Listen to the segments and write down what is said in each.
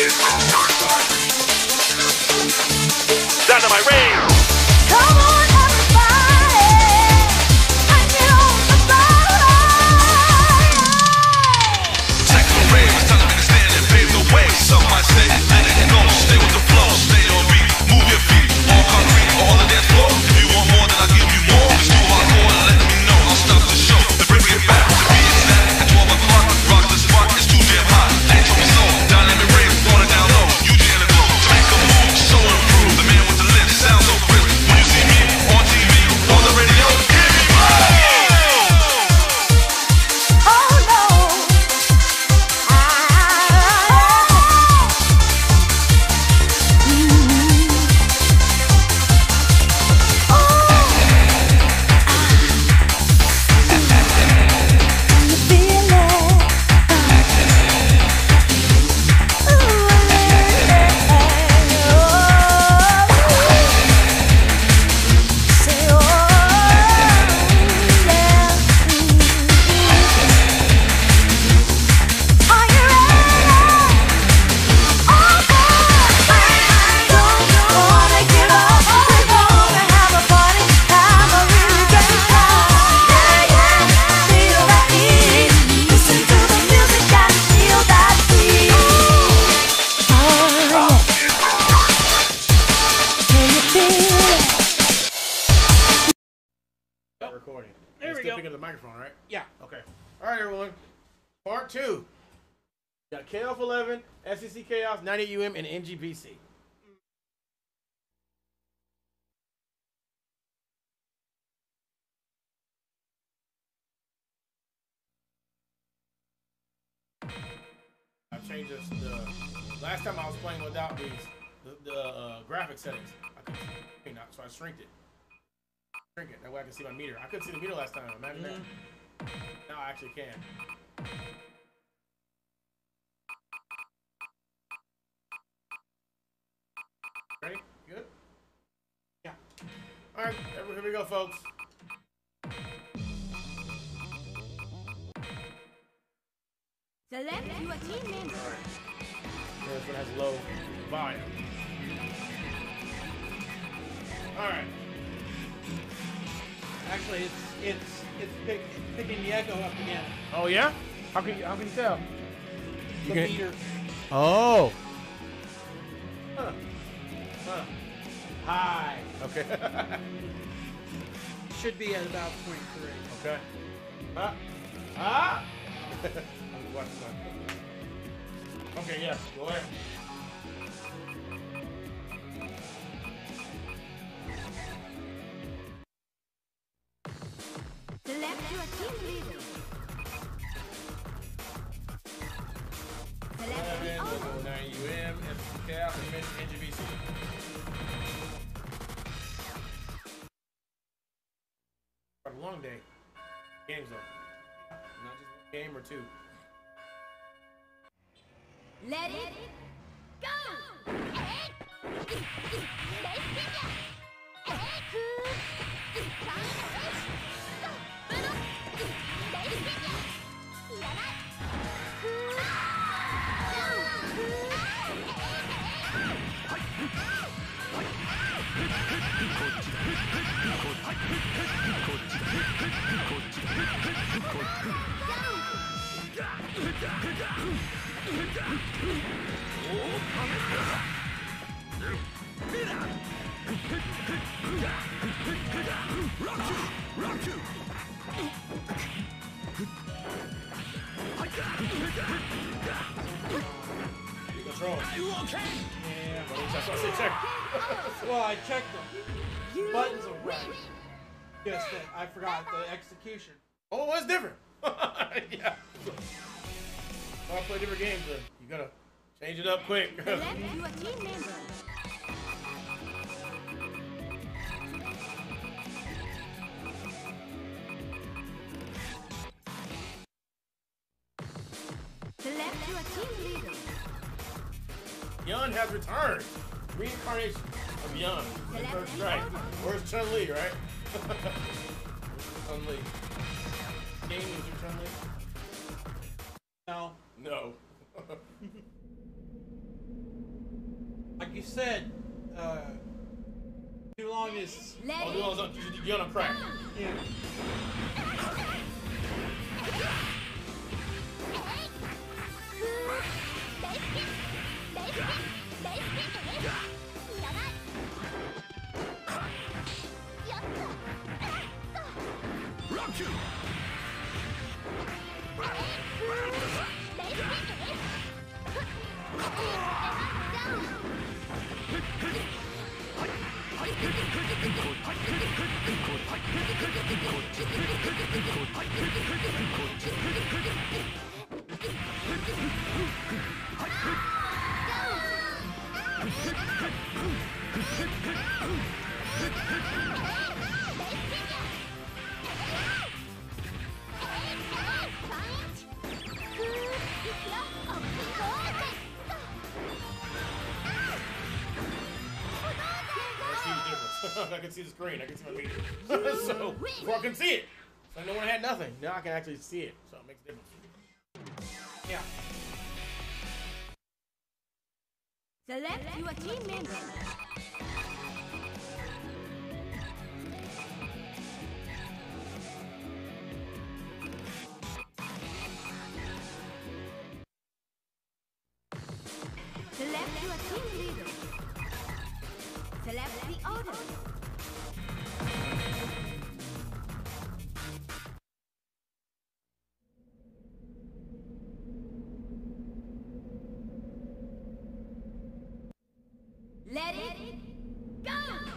Dynamite Rave. Come on, everybody, and get on the fire. Techno rave is telling me to stand and pave the way. Some might say, let it go, stay with the flow, stay on beat, move your feet, all concrete, all the dance floor. If you want more, then I'll give you more. It's too hardcore to let me know. I'll stop the show and bring it back to be exact. At 12 o'clock, rock the spot, it's too damn hot. They told me so, dynamic rave, wanna down low. You in the glow, to make a move, so improve. The man with the lips sounds so crisp. When you see me on TV, on the radio, hear me roll. Oh no, Recording. There You're we still go. picking up the microphone, right? Yeah. Okay. All right, everyone. Part 2. Got KF11, SEC Chaos, 98UM, and NGPC. I've changed this. The last time I was playing without these, the graphic settings, I couldn't see it, so I shrinked it. Shrink it. That way I can see my meter. I couldn't see the meter last time. Imagine that. Now I actually can. Ready? Good? Yeah. All right. Here we go, folks. select your team member. This one has low volume. All right. Actually, it's picking the echo up again. Oh yeah? How can you tell? The can- meter. Oh. Huh. High. Okay. Should be at about 0.3. Okay. Watch this. Okay, yeah. Go ahead. Select your team leader. Select the 11, owner. we'll go 9UM, SEC Chaos, and NGBC. A long day. Games though. Not just one game or two. Let it go! Control. Are you okay? Yeah. That's what I said, check. Well, I checked them. Buttons are right. Just that I forgot the execution. Oh, what's different? Yeah. When I play different games, you gotta change it up quick. Select your team member. Select your team leader. Yun has returned. Reincarnation of Yun. Select First the strike. owner. Where's Chun-Li, right? Chun-Li. Game is your Chun-Li? No. No. you said, too long is. Let Oh, it you're on a crack. Yeah. I can see the screen. I can see my meter. So before I can see it. So no one had nothing. Now I can actually see it. So it makes a difference. Yeah. select your team member. Select your team leader. Select the order. Let it go!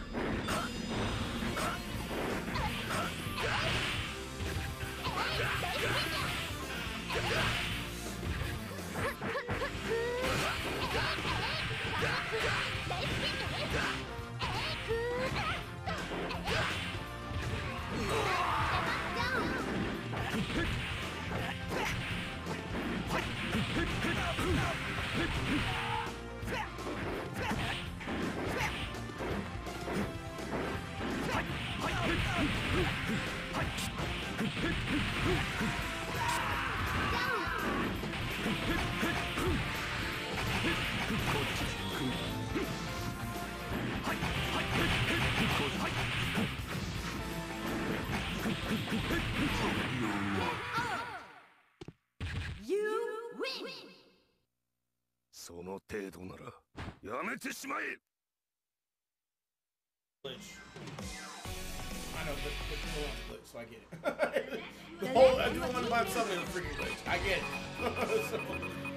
You win! その程度ならやめてしまえ。 Glitch. I know, but you don't want to glitch, so I get it. The whole, I do want to buy something in a freaking glitch. I get it. So,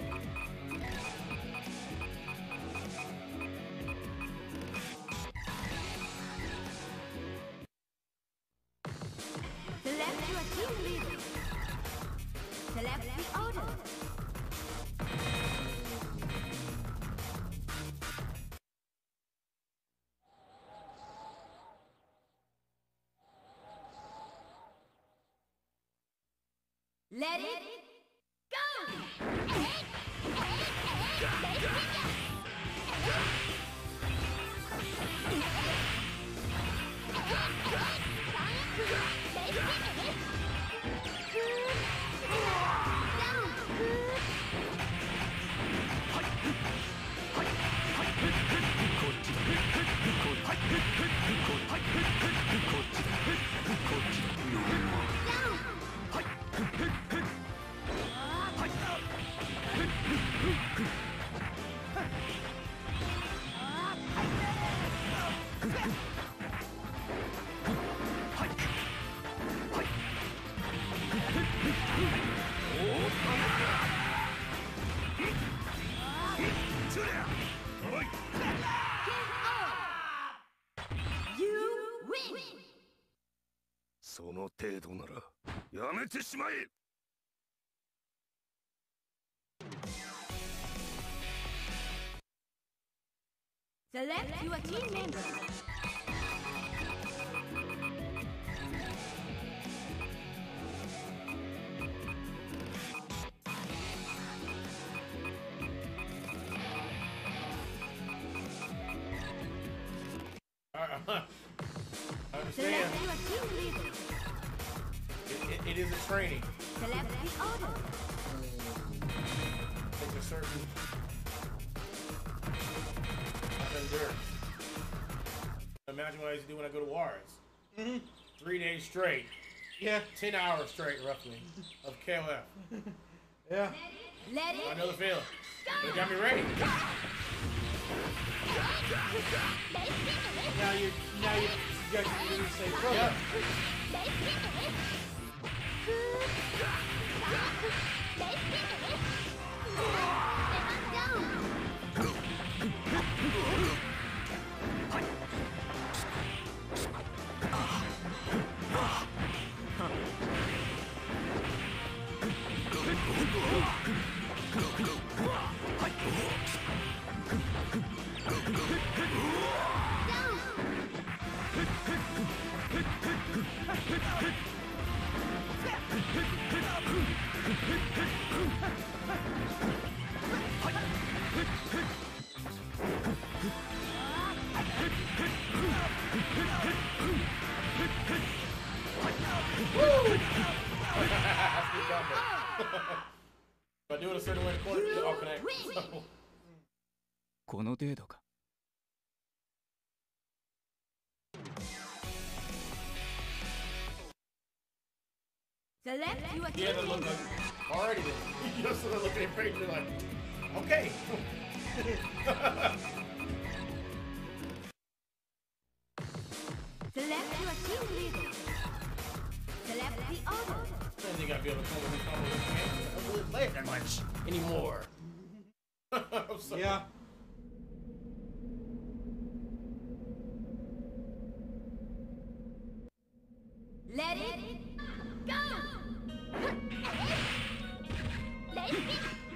Select your team leader. Select the order. Let it go! You win! その程度ならやめてしまえ。 Select your team member. I understand. Select your team leader. It is a training. Select the order. There's a certain. endurance. Imagine what I used to do when I go to Juarez. 3 days straight. Yeah. 10 hours straight, roughly, of KOF. Yeah. Let it I know the feeling. It got me ready. Now you got to say further. Yeah. If I do it a certain way, the corner, I'll connect. So, この程度か。 Select your yeah, that look like already. You just sort of look at your face, you're like, okay. Select your team leader. Select the order. I think I'd be able to come with this phone. I don't really play it that much anymore. I'm sorry. Yeah. Let it go. Let it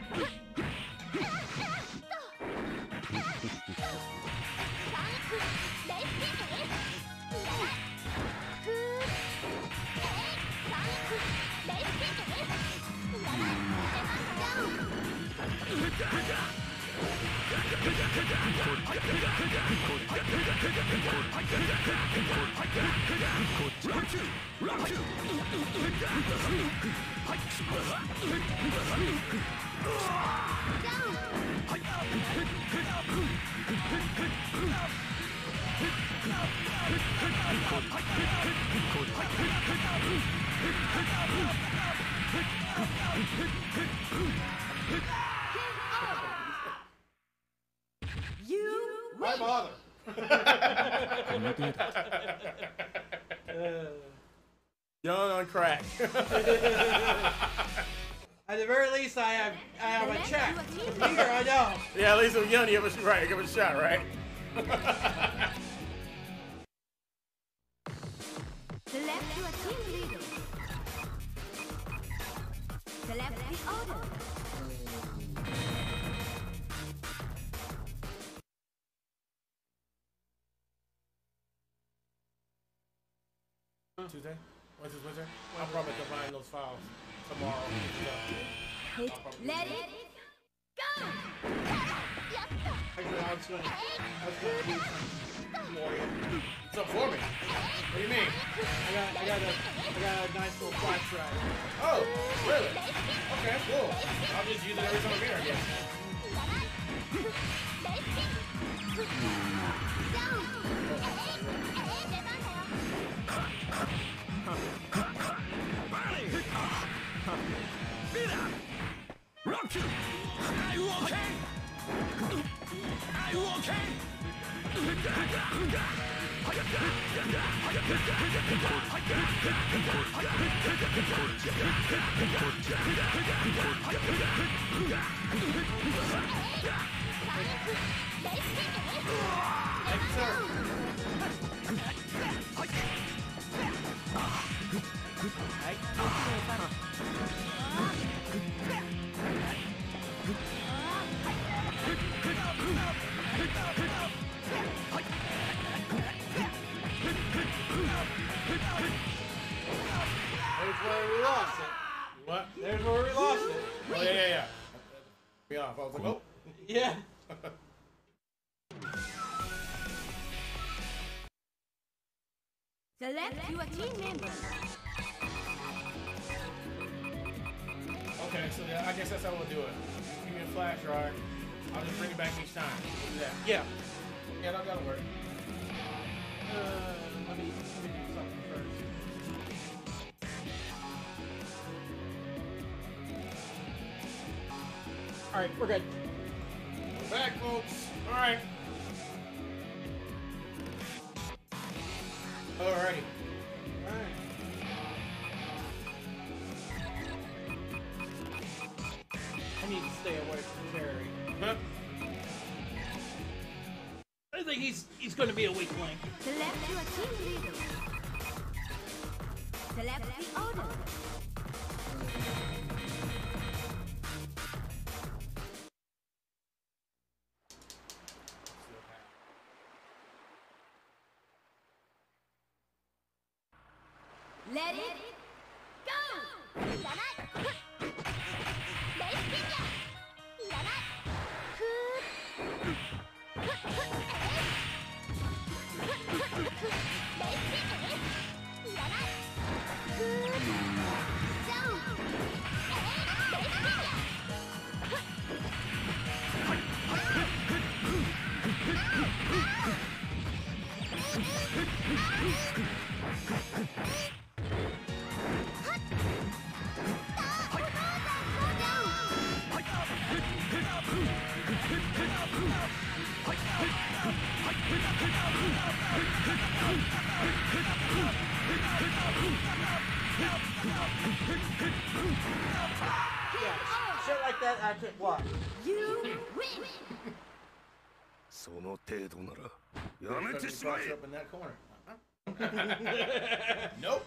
Why bother? この程度か。 Young on crack. At the very least, I have a check. Here I know. Yeah, at least with Young, you have a right. Give it a shot, right? Select your team leader. Select the order. Tuesday? When's this Wednesday? I'll probably combine those files tomorrow. Hit. Let it go. Actually, I was gonna do some more. What's up for me? What do you mean? I got a nice little flash drive. Oh, really? Okay, cool. I'll just use it every time I'm here, I guess. Thank you, sir. There's where we lost it. What? There's where we lost it. Oh, yeah. Me off. I was like, oh. Yeah. Select your team member. Okay, so then I guess that's how we'll do it. Give me a flash drive. I'll just bring it back each time. We'll do that. Yeah. Yeah, that'll work. Let me do something first. Alright, we're good. We're back, folks. Alright. Alrighty. Alright. I need to stay away from Terry. Huh? I think he's going to be a weak link. Select your team leader. Select the order. Let it go! Yeah, shit like that I can't block. You win! その程度ならやめてしま Box え up in that corner. Nope.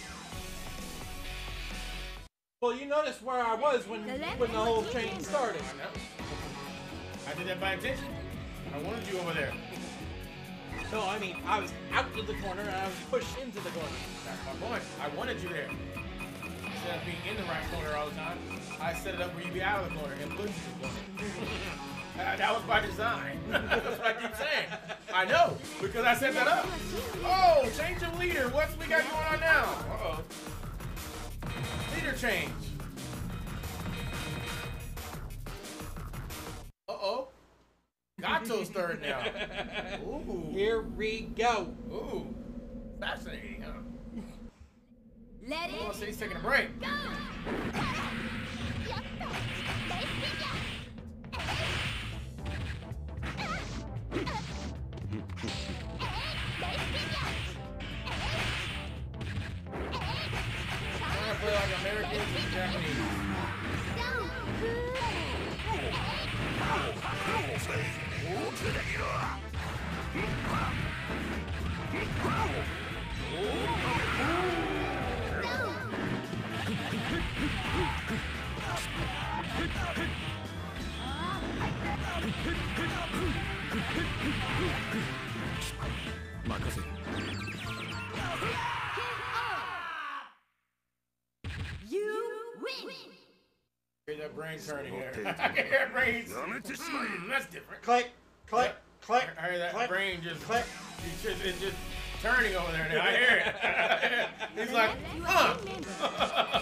Well, you noticed where I was when the whole chain started. I know. I did that by intention. I wanted you over there. No, I mean, I was out to the corner and I was pushed into the corner. That's my point. I wanted you there. Instead of being in the right corner all the time, I set it up where you be out of the corner and put you in the corner. That was by design. That's what I keep saying. I know, because I set that up. Oh, change of leader. What's we got going on now? Uh-oh. Leader change. Uh-oh. Gato's third now. Ooh. Here we go. Ooh. Fascinating, huh? Let Oh, it so he's taking a break. Trying to play like Americans and Japanese. You win! Hear that brain turning here. I can hear brains. やめてしまえ That's different. Click, click, click. I hear that click, brain just, click. it's just turning over there now. I hear it. He's like, huh.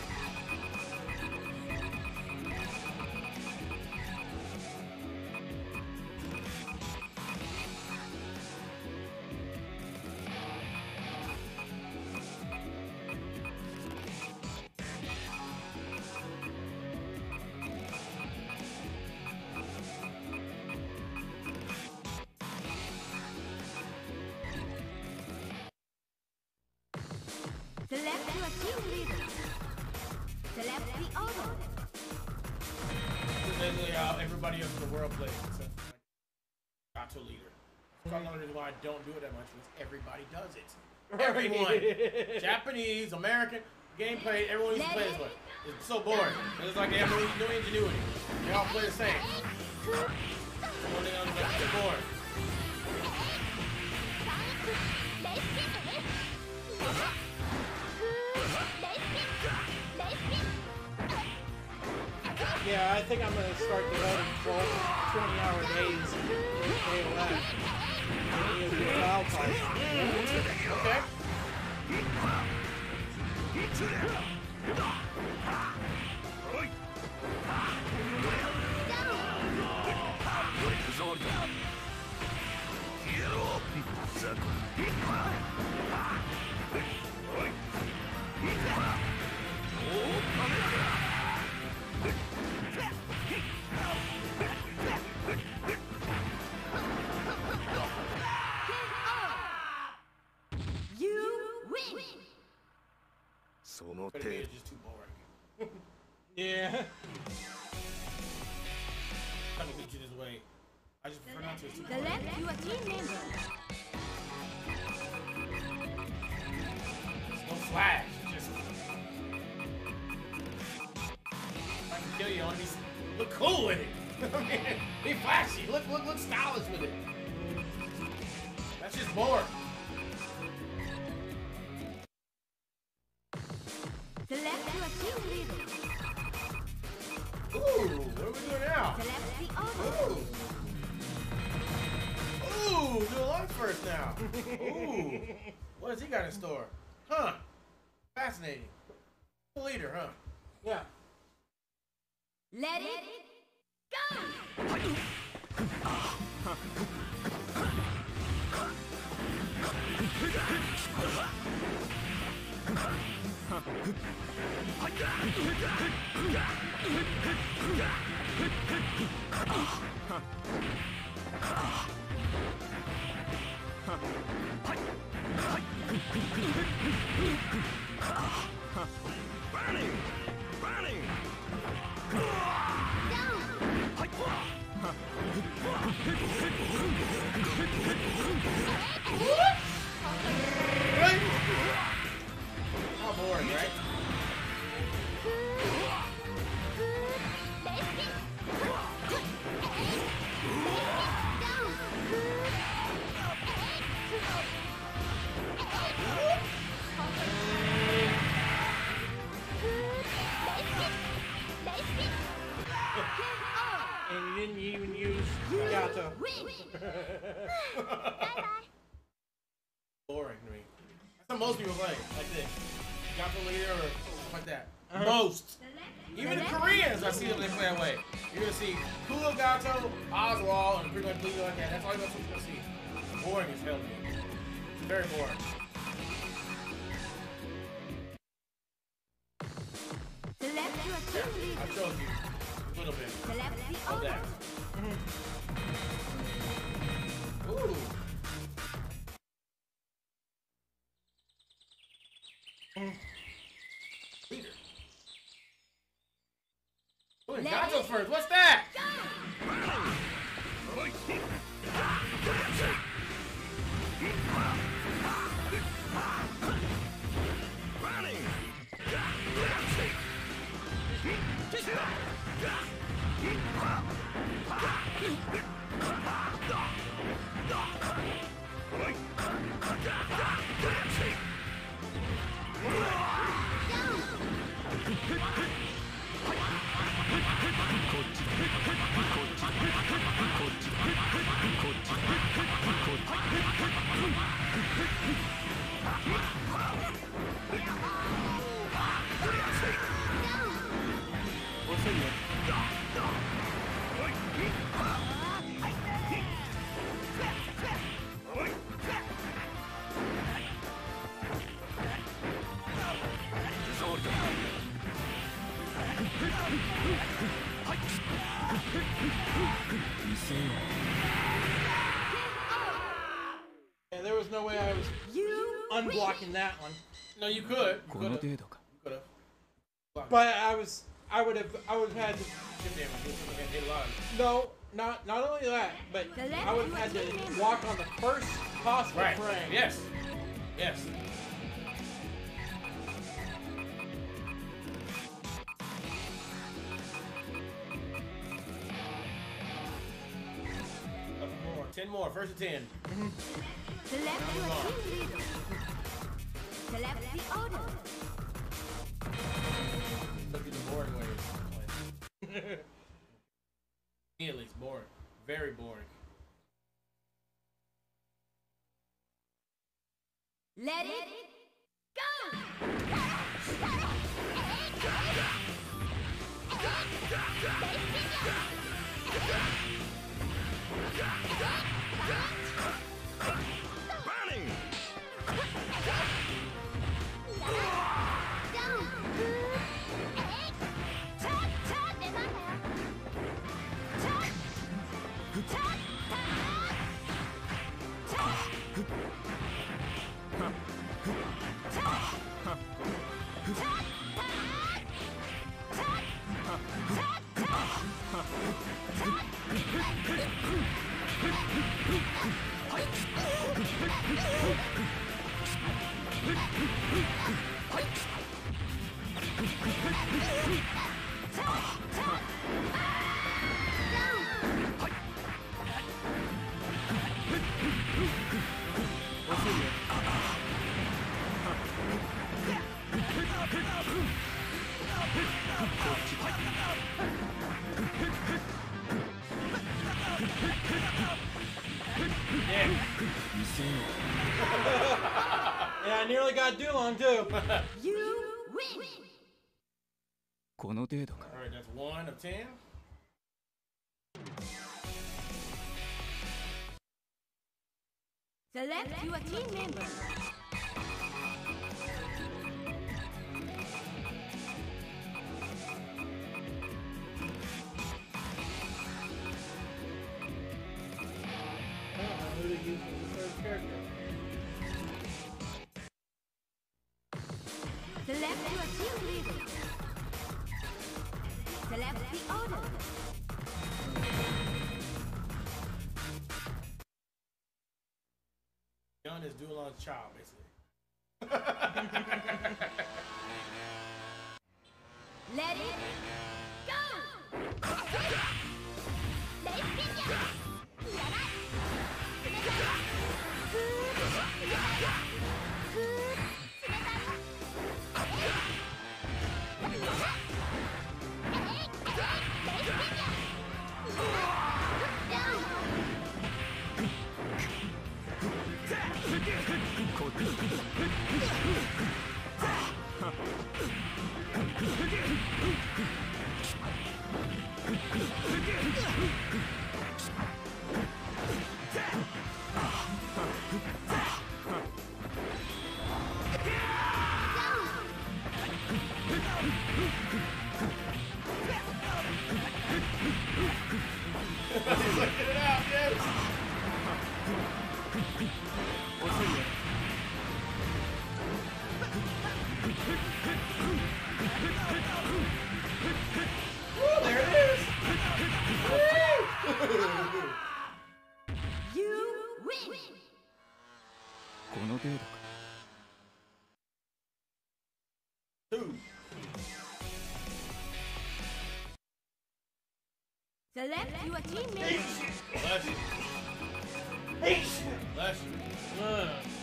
Select your team leader. Select the order. This is basically how everybody else in the world plays. Except Gato leader. That's one of the reasons why I don't do it that much because everybody does it. Everyone. Japanese, American, gameplay, everyone used to play this way. It's so boring. It's like they have no ingenuity. They all play the same. One thing I'm so bored. Yeah, I think I'm going to start devoting 20-hour days to AOS. Okay. You win. その But 程 it 度 is just too boring. Yeah. I'm gonna beat you this way. I just prefer not to. It's too boring. Select your team member. There's no flash. It's just. If I can kill you, I want to look cool with it. I mean, be flashy. Look stylish with it. That's just boring. Select your team leader. Ooh, what are we doing now? Select the order. Ooh, do a lunch first now. Ooh, what has he got in store? Huh? Fascinating. Leader, huh? Yeah. Let it go. Really? How boring, right? And you didn't even use Gato. Boring to me. That's how most people play, like this. Gato leader or something like that. Most. Even the Koreans, I see them they play that way. You're gonna see Kuro Gato, Oswald, and pretty much leader like that. That's all you're gonna see. Boring as hell to me. Very boring. Select your team leader. I showed you a little bit Select the of order. that. Ooh. Leader. Ooh, and Gato first. What's that? What's in there? Yeah, there was no way I was You unblocking that one. No, you could. You こ could の have. 程度か Could have. But I would have had to. Chip damage. You would have hit a lot. No, not only that, but I would have had to walk on the first possible Right. frame. Yes. Yes. Couple more. 10 more. First to 10. select your team leader. Select the order. Look at the boring ways of playing. Me at least boring. Very boring. Let it go. Yeah, I nearly got Dulong too. You win. この程度か Alright, that's 1 of 10. Select your team member. I don't know who to use as the third character. Select your team leader. Select the order. Gun is Dulong's child, basically. Let it go. He's like, get it out, yes! Woo, there it is! You win. この程度か 2. Select your team member. Bless you. Bless you.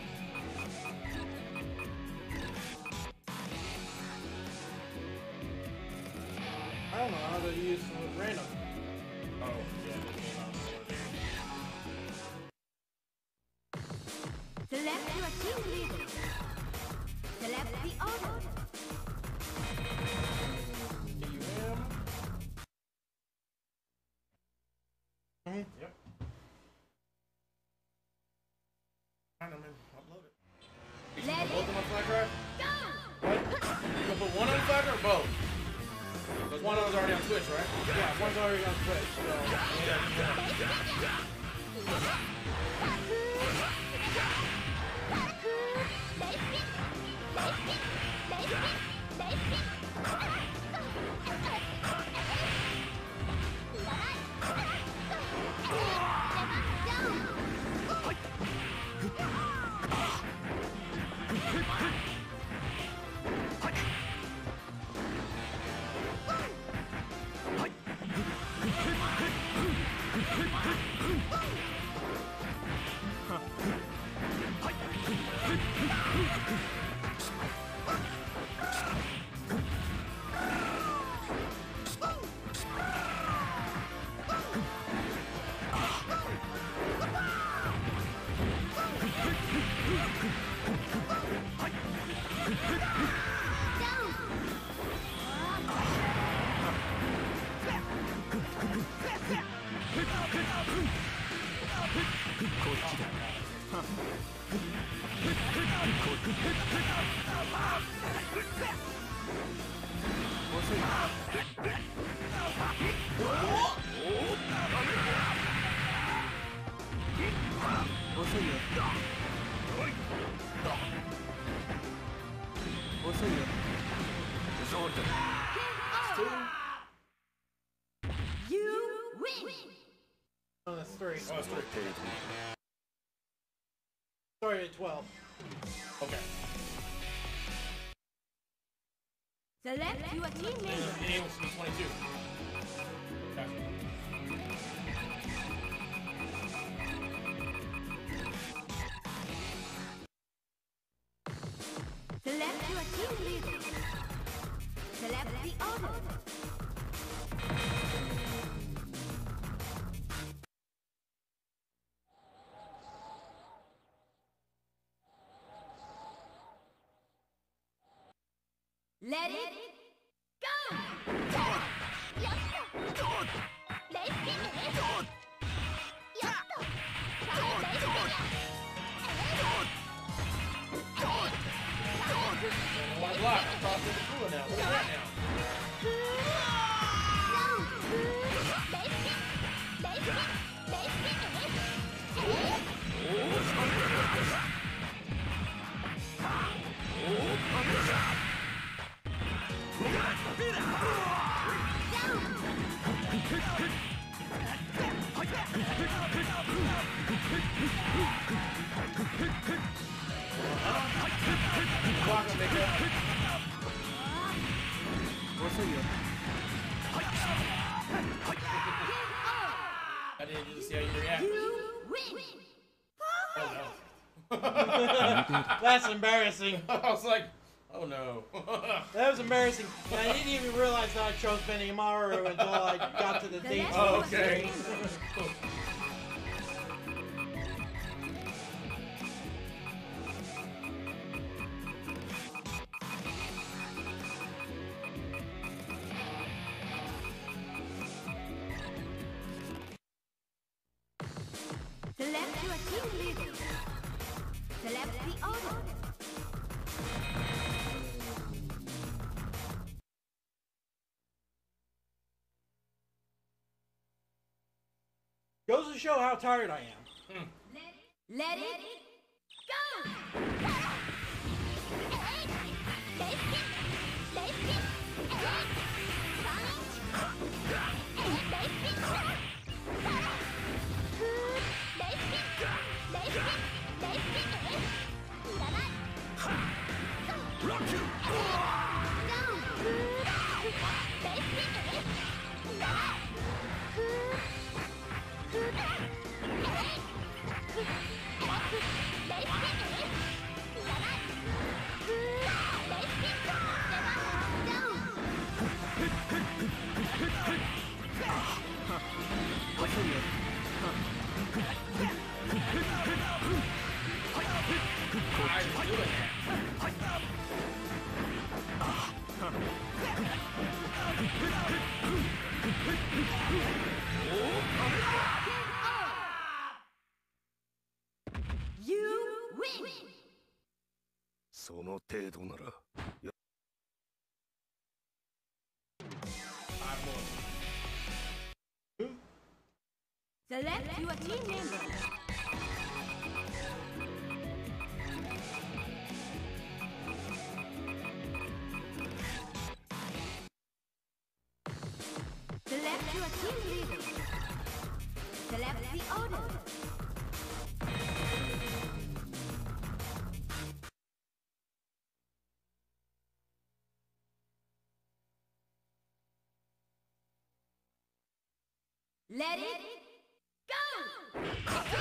I don't know how to use random. Oh, yeah, this game out Select your team leader. Select the order. Yep. Fine, I'm in. Upload it. You Let put both it of them on flat drive? go. What? You gonna put one on flat drive or both? Because one of them's already on Twitch, right? Yeah, one's already on Twitch, so. You win. Oh, that's 3. Oh, it's 3. Sorry, at 12. Okay. Select your team member. And it was 22. Gotcha. Select your team leader. Select the order. Let it go! Let's get it! One block. I'm crossing the cooler now. What is that now? Block him, nigga. I didn't just see how you react. Oh no. That's embarrassing. I was like, oh no. That was embarrassing. And I didn't even realize that I chose Benimaru until I got to the date. Oh, okay. Select your team leader. Select the order. Goes to show how tired I am. Let it go! You win! その程度なら Select your team member. Select your team leader. Select the order. Let it go!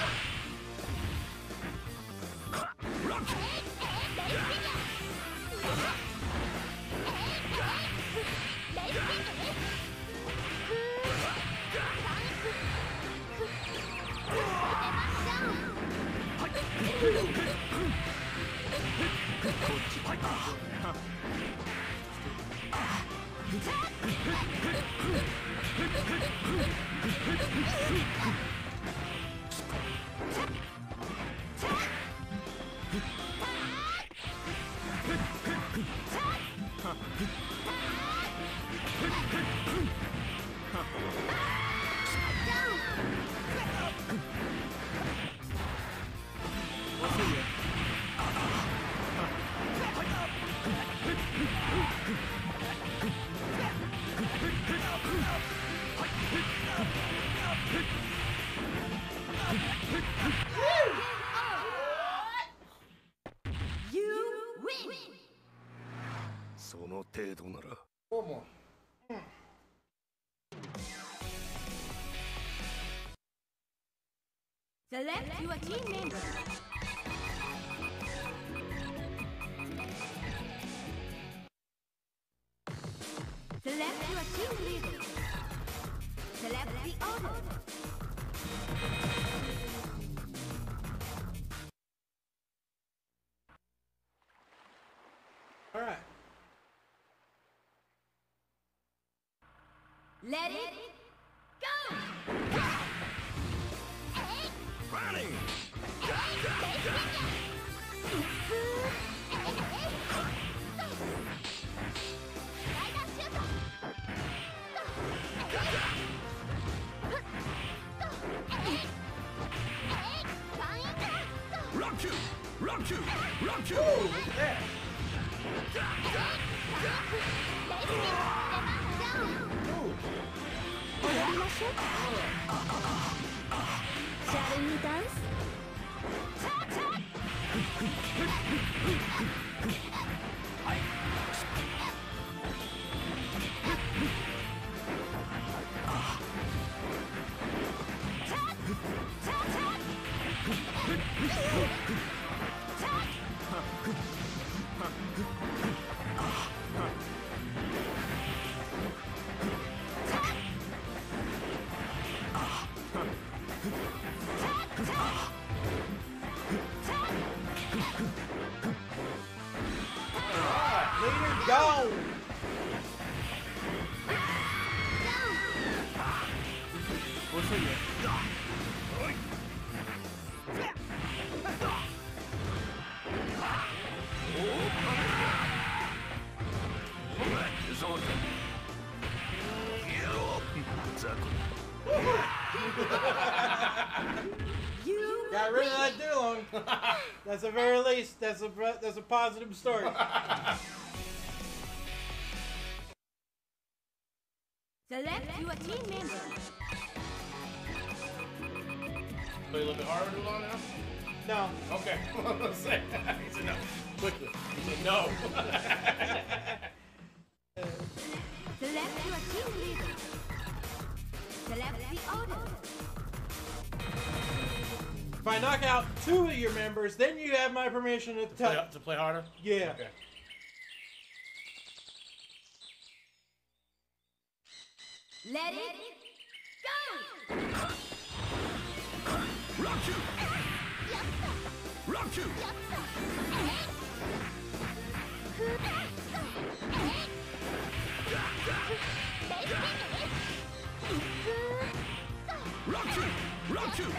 You win! その程度なら One more. Select your team member. Select your team leader. Select the order. Alright. Let it go! Running! Rock you! Rock you! Rock you! Look at that. Shall we dance? Leader, go! What's in there? It's on. You Got rid of that Dulong. That's the very least. That's a positive story. select your team member. Play a little bit harder too long now? No. Okay. I'm gonna say. He said no. Quickly. He said no. Select your team leader. Select the order. If I knock out 2 of your members, then you have my permission to tell. To play harder? Yeah. Okay. Let it go! Rock you! Rock you! Rock you! Rock you!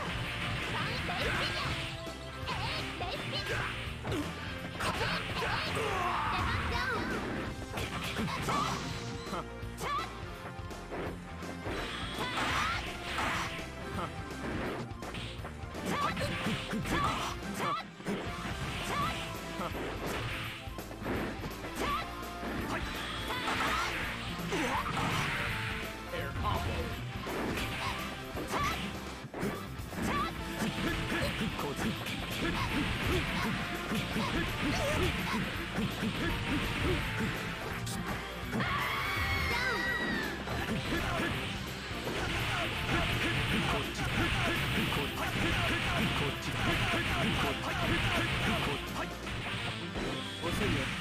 Air combo. What's in here?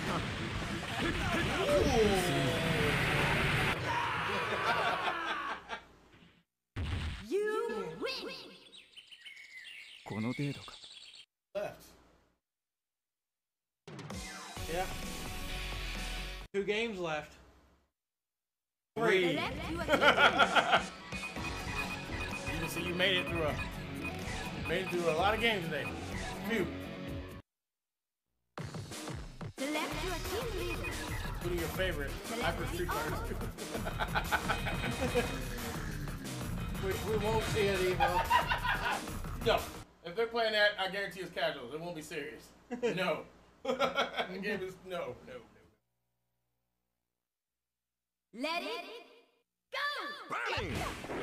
You win! この程度か Left. Yeah. 2 games left. 3. Select your team member. You can see you made it through a lot of games today. Phew. Select your team leader. Including your favorite Hyper Street Fighter 2. We won't see it either. No. If they're playing that, I guarantee it's casuals. It won't be serious. No. The game is no. Let it go! Burning!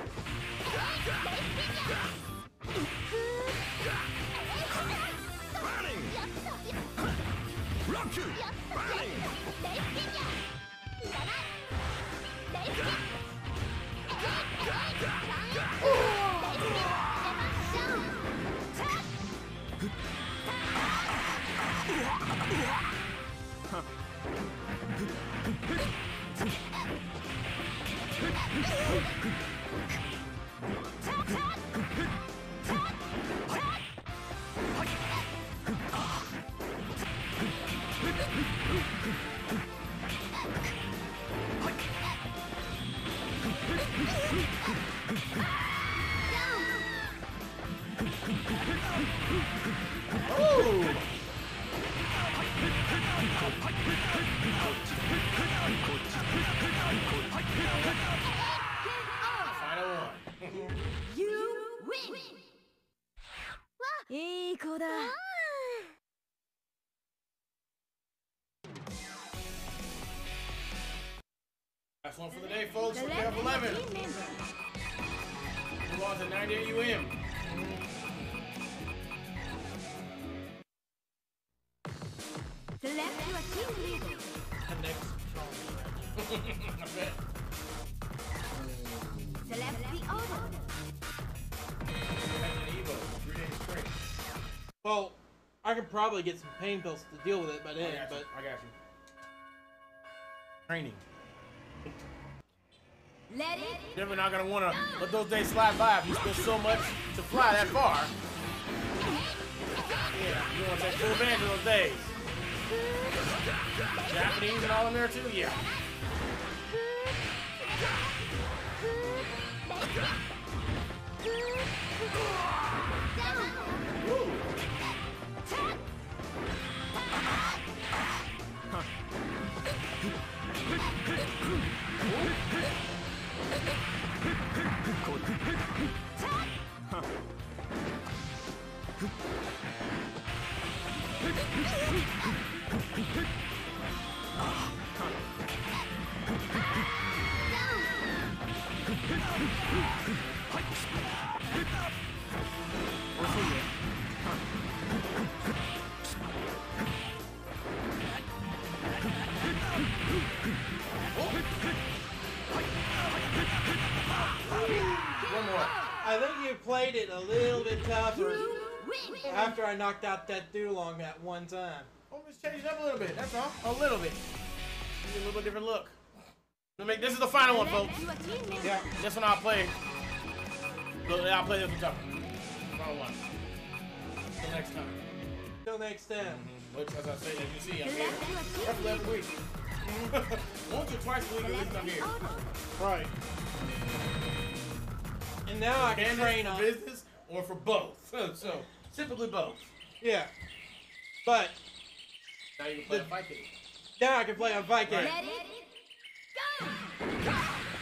Burning! Rock you! Burning! いい子だ。 Last one for the day, folks. For Select KF 11. team member. Move on to 98 UM. Select your team leader. The next I bet. Select the order. Back to the Evo. 3 days straight. Well, I could probably get some pain pills to deal with it by then, but I got you. Training. Let it. You're never not gonna wanna let those days slide by if you spend so much to fly that far. Yeah, you wanna take full advantage of those days. Japanese and all in there too? Yeah. Woo. One more. I think you played it a little bit tougher Win. after I knocked out that Dulong that one time. Oh, just change it up a little bit. That's all. A little bit. Give you a little bit different look. This is the final one, folks. Select your team member. Yeah. This one I'll play. I'll play this one tougher. Final one. Till next time. Till next time. Which, as I say, as you see, I'm here. Select your team Every leader. other week. Once or twice a week, at least I'm Select here. the order. Right. And now I can And train for on. business or for both. So typically both. Yeah. But Now you can play a fight game. now I can play on Viking. Right. Let it go.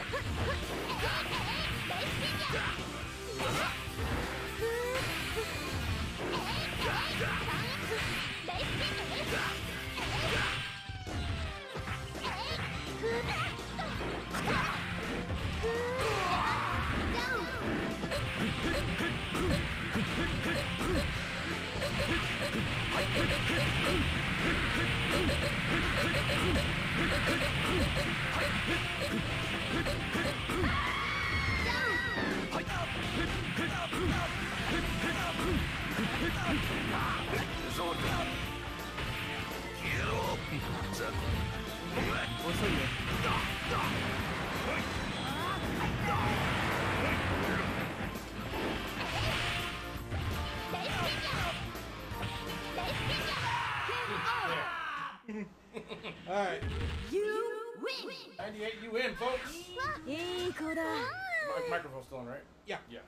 All right. You win. 98 UN, folks. いい子だ. Microphone's still on, right? Yeah. Yeah.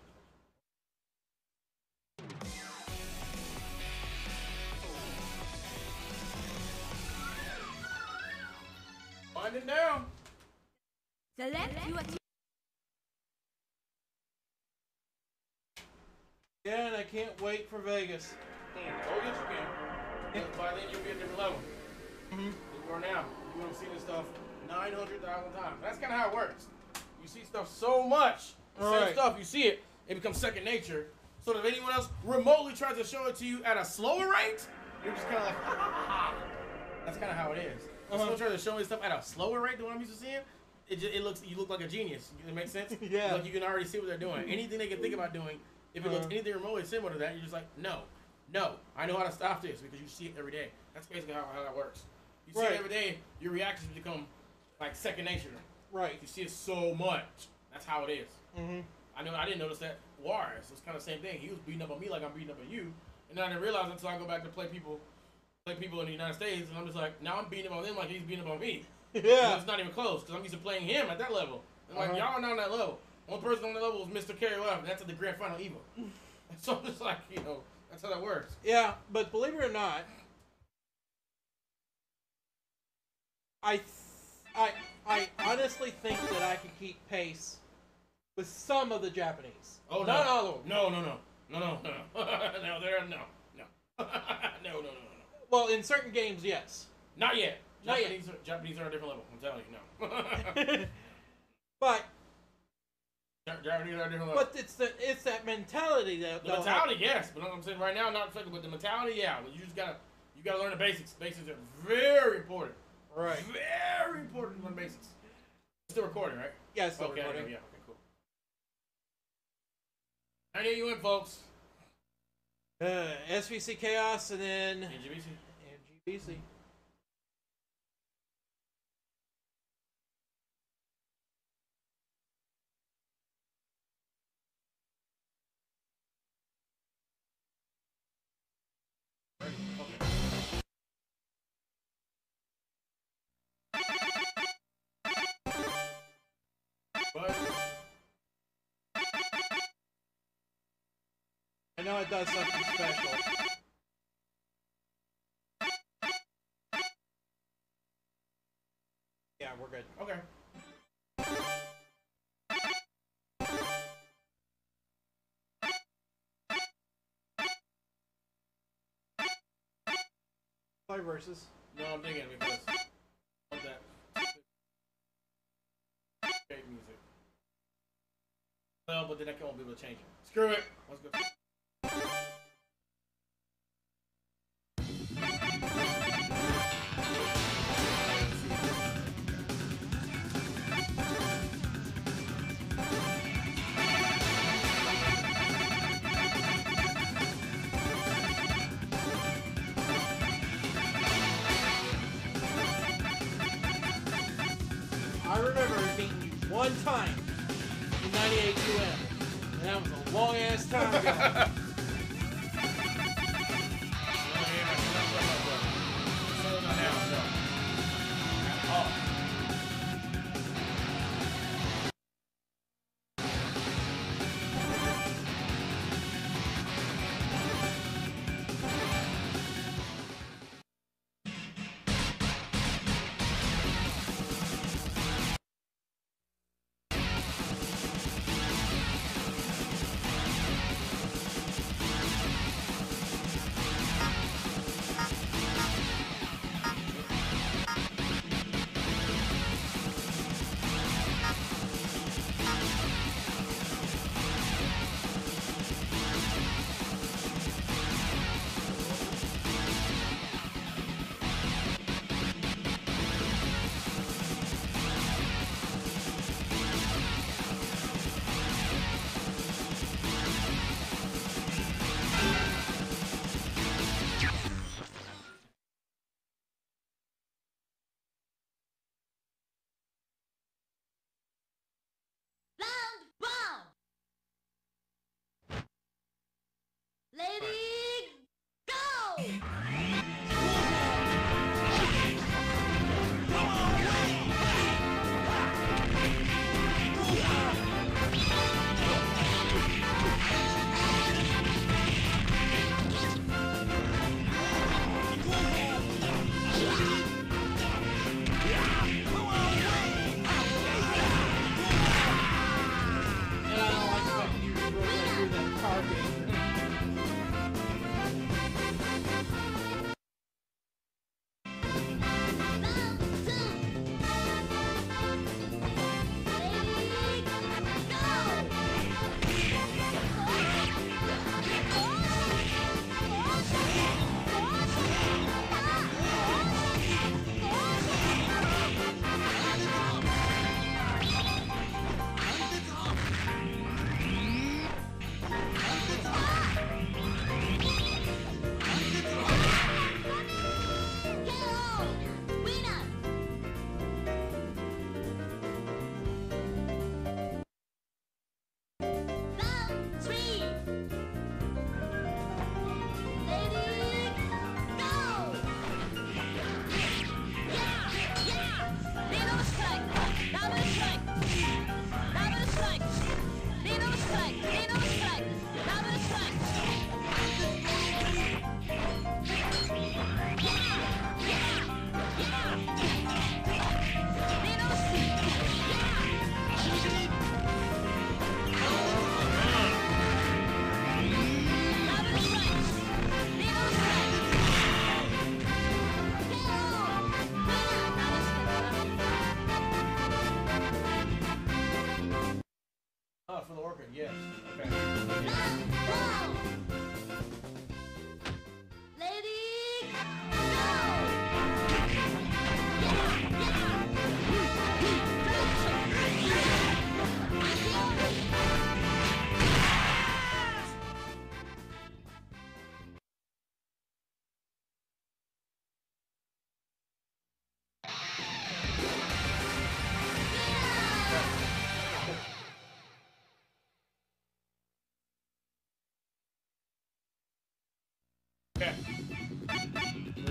Winding down. Select your team. Yeah, and I can't wait for Vegas. Oh, yes, you can. But by then, you'll be at a different level. Mm-hmm. You are now. You would have seen this stuff 900,000 times. That's kind of how it works. You see stuff so much. The same Right. stuff, you see it, it becomes second nature. So that if anyone else remotely tries to show it to you at a slower rate, you're just kind of like, ha, ha, ha. That's kind of how it is. If someone tries to show me stuff at a slower rate than what I'm used to seeing, you look like a genius. It makes sense? Yeah. Like you can already see what they're doing. Anything they can think about doing, if it looks anything remotely similar to that, you're just like, no, I know how to stop this because you see it every day. That's basically how that works. You see Right. it every day, your reactions become like second nature. Right. You see it so much. That's how it is. Mm-hmm. I didn't notice that Juarez was kind of the same thing. He was beating up on me like I'm beating up on you, and then I didn't realize until I go back to play people in the United States, and I'm just like, now I'm beating up on them like he's beating up on me. And Yeah. it's not even close because I'm used to playing him at that level. And like Uh-huh. y'all are not on that level. One person on that level was Mr. Kerry Love, and that's at the grand final Evo. So I'm just like, that's how that works. Yeah, but believe it or not, I honestly think that I could keep pace with some of the Japanese. Oh, Not no. all of them. No. No, there, no. No. Well, in certain games, yes. Not yet. Not yet. Japanese are a different level. I'm telling you, no. But Japanese are a different level. but it's that mentality that The mentality, yes, but I'm saying right now, not affected. But the mentality, yeah. But you gotta learn the basics. Basics are very important. right. Very important to learn basics. It's still recording, right? Yeah, it's still Okay, recording. yeah, okay, cool. 98 you win, folks. SVC Chaos and then NGBC. GBC. But I know it does something special. Yeah, we're good. okay. Play versus. No, I'm thinking because of that fake music. Well, but then I won't be able to change it. Screw it. Let's go. I remember beating you one time in 98 QM. And that was a long ass time ago. Lady, go! And I don't like the fact that you were going through that car game.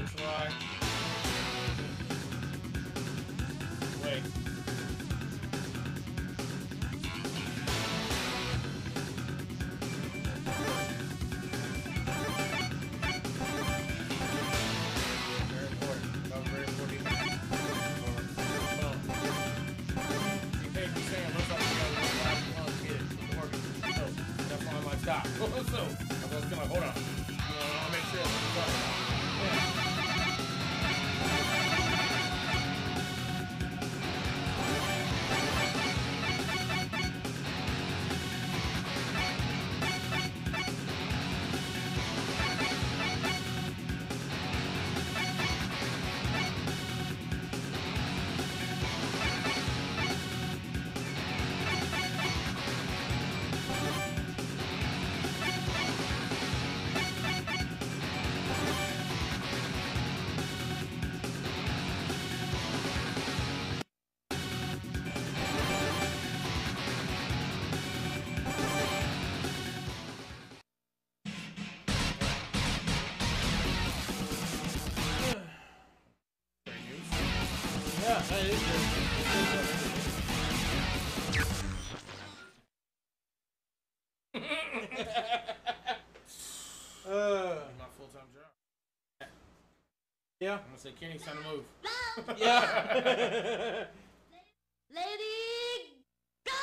try. Wait. Very important. That was very important. Hey, you're saying looks like you got one kid working. So that's why I might stop. So I was gonna hold on. I'll make sure. Yeah, that is my full-time job. Yeah. I'm gonna say, Kenny, it's time to move. Yeah. Lady, go!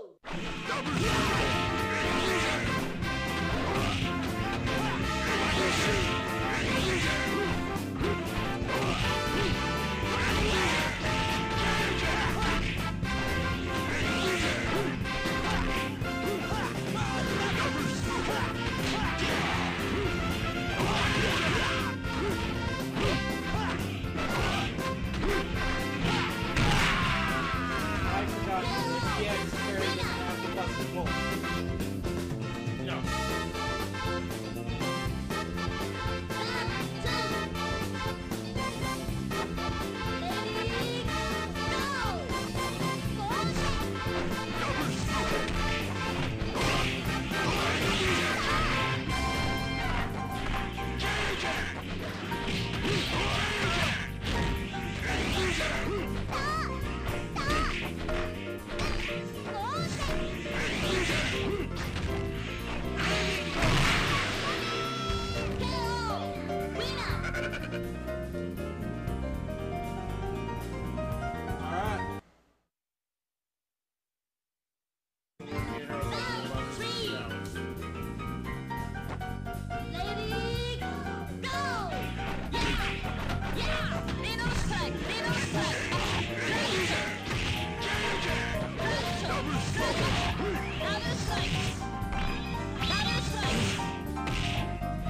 I forgot that the DX carry doesn't have the busted bolt. No. Alright. Lady, go! Yeah! Little strike! Little strike! Double strike! Double strike!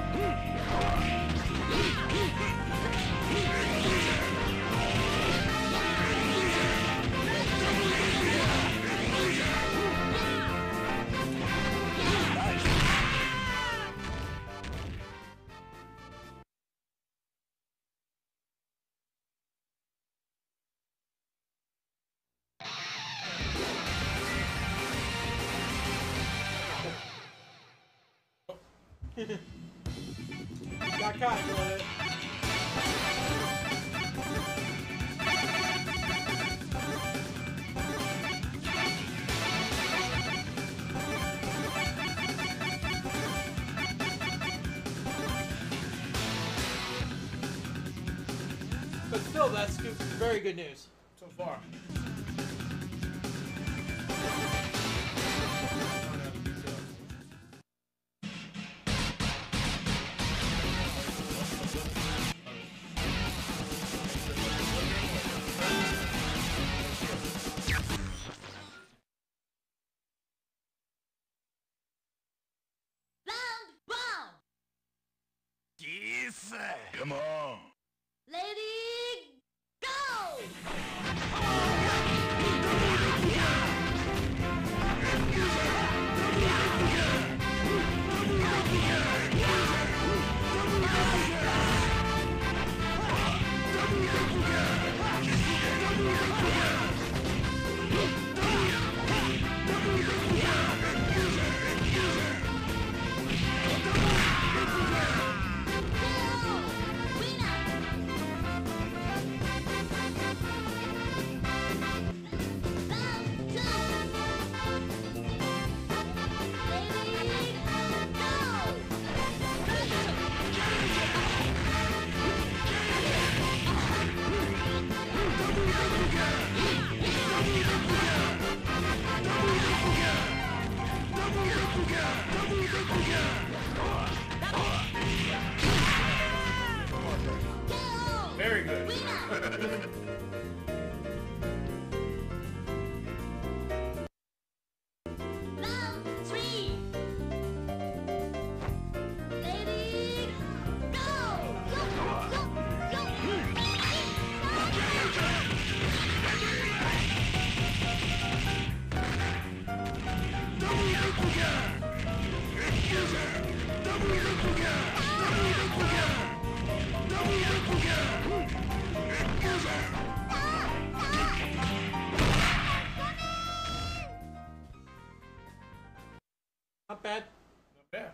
Got caught, brother. But still, that's good, very good news. So far. Round one! Yes! Come on! Lady, go! Winner! Round 3. Lady, go! Not bad. Not bad.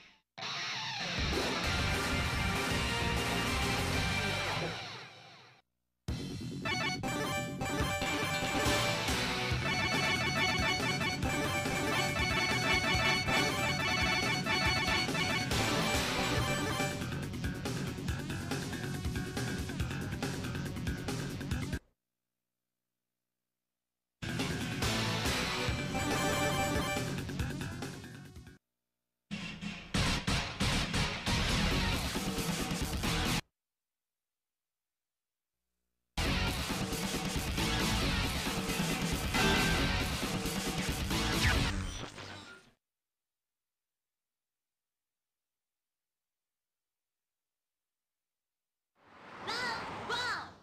Round 1.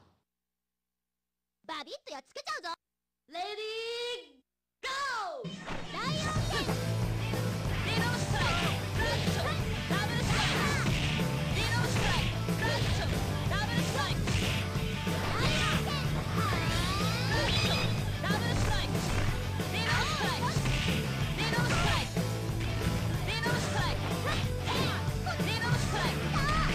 バビッとやっつけちゃうぞ。レディーゴー。ライオンテン。リノストライク。フラッシュ。ダブルストライク。リノストライク。フラッシュ。ダブルストライク。ライオンテン。フラッシュ。ダブルストライク。リノストライク。リノストライク。リノストライク。リノストライク。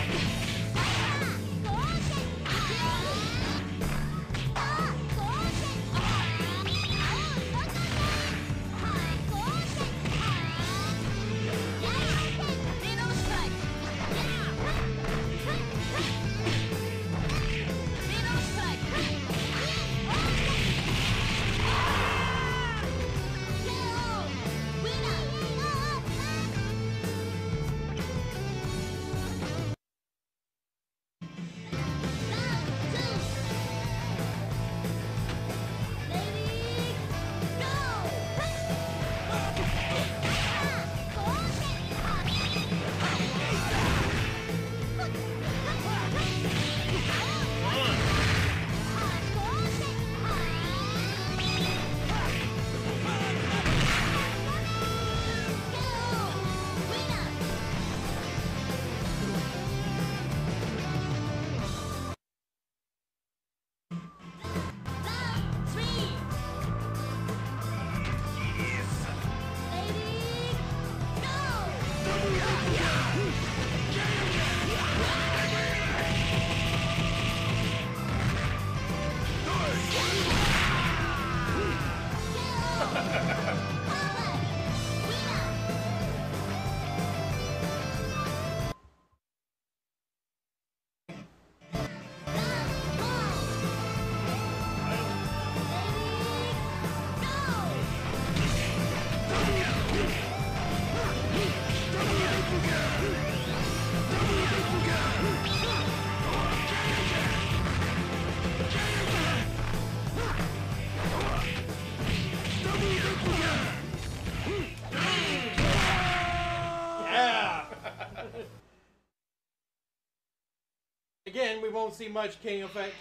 Again, we won't see much KOF 98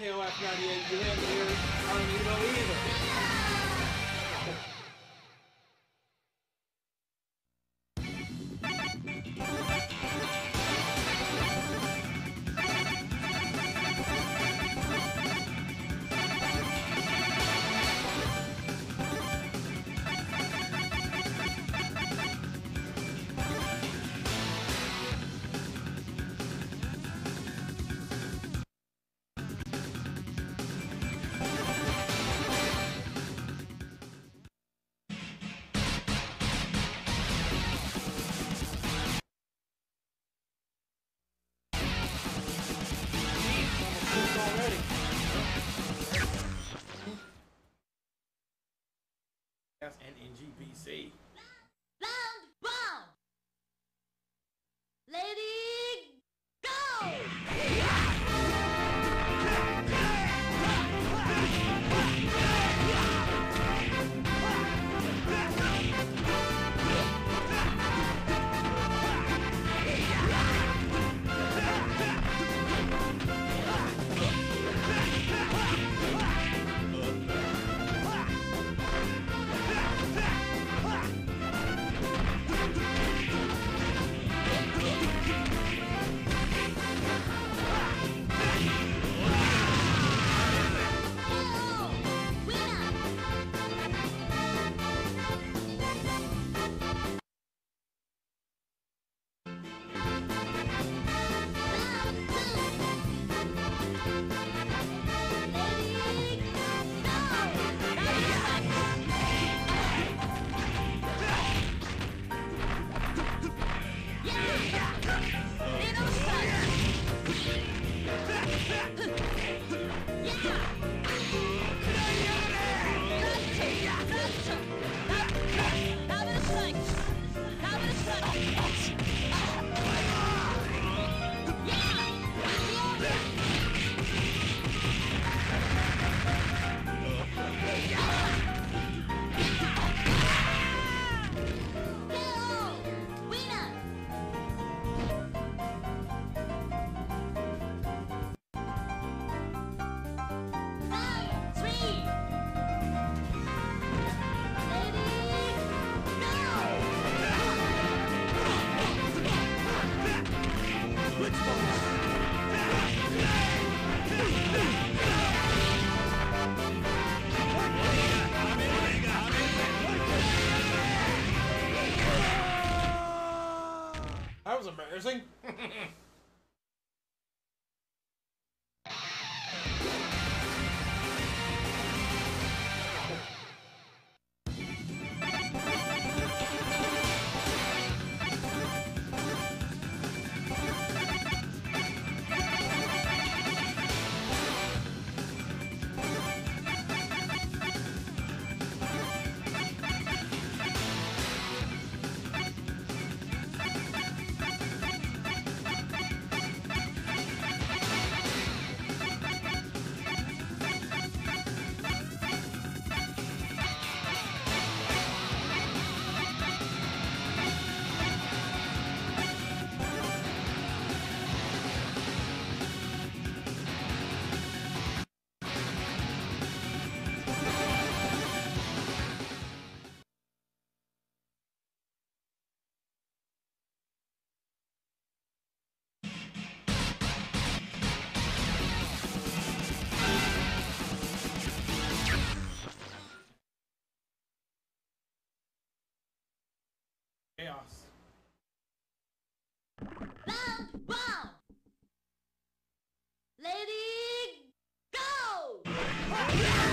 UM here on Evo either. That's an NGBC. Round 1. Lady, go! embarrassing. Chaos. Round one. Lady, go!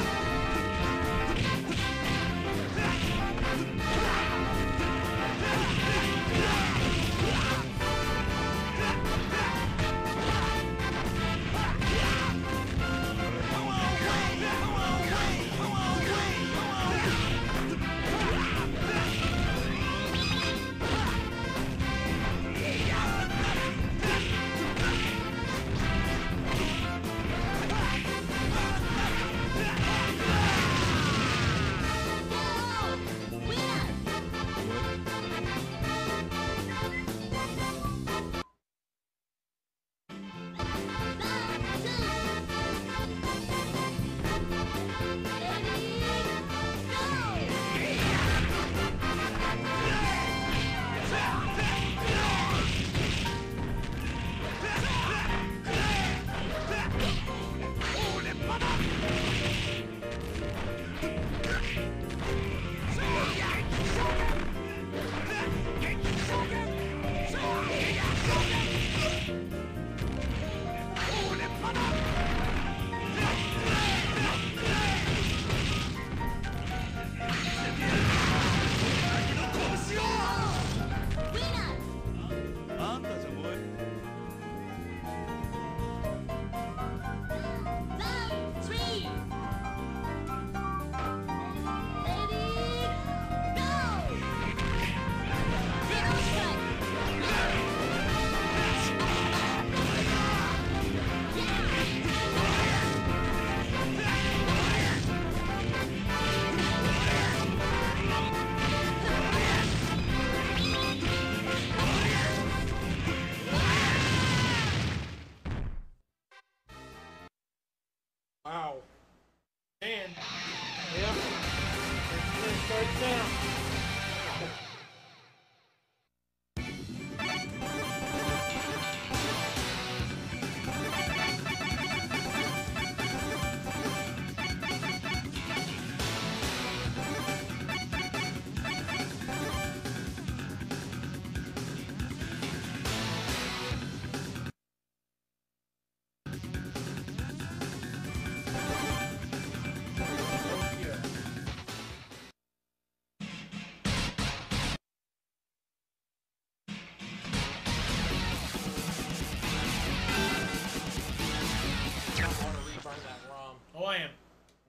Oh, I am.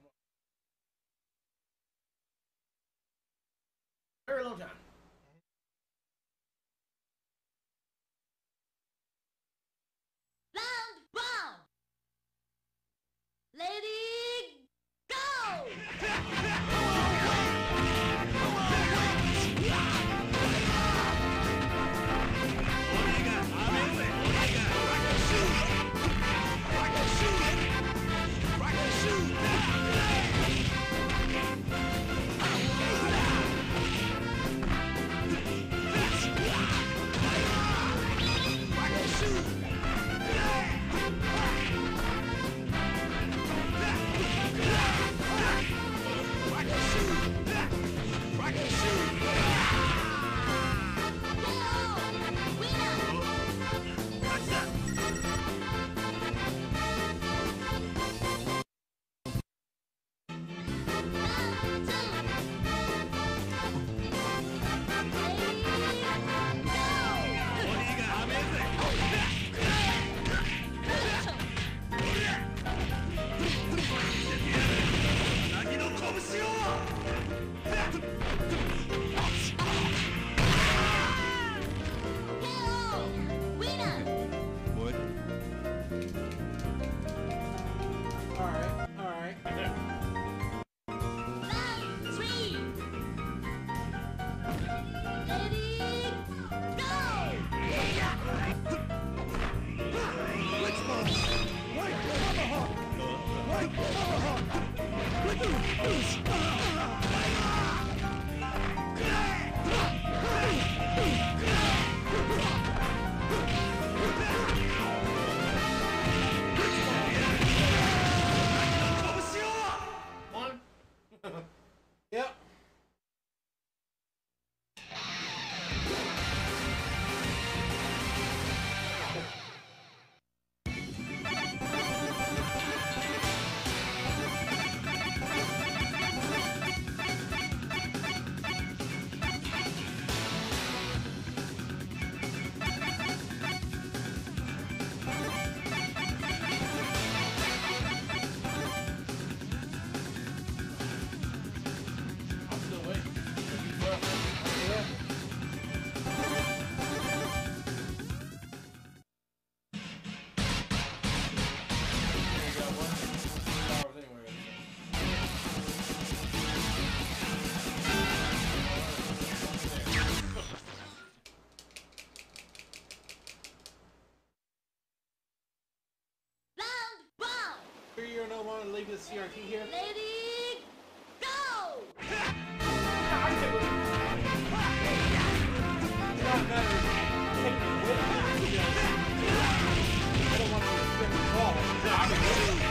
Very long time. Round one. Lady, go! Go! Winner! You don't want to leave the CRT here? Lady, go! It's not a matter of taking it with me. I don't want to restrict the ball.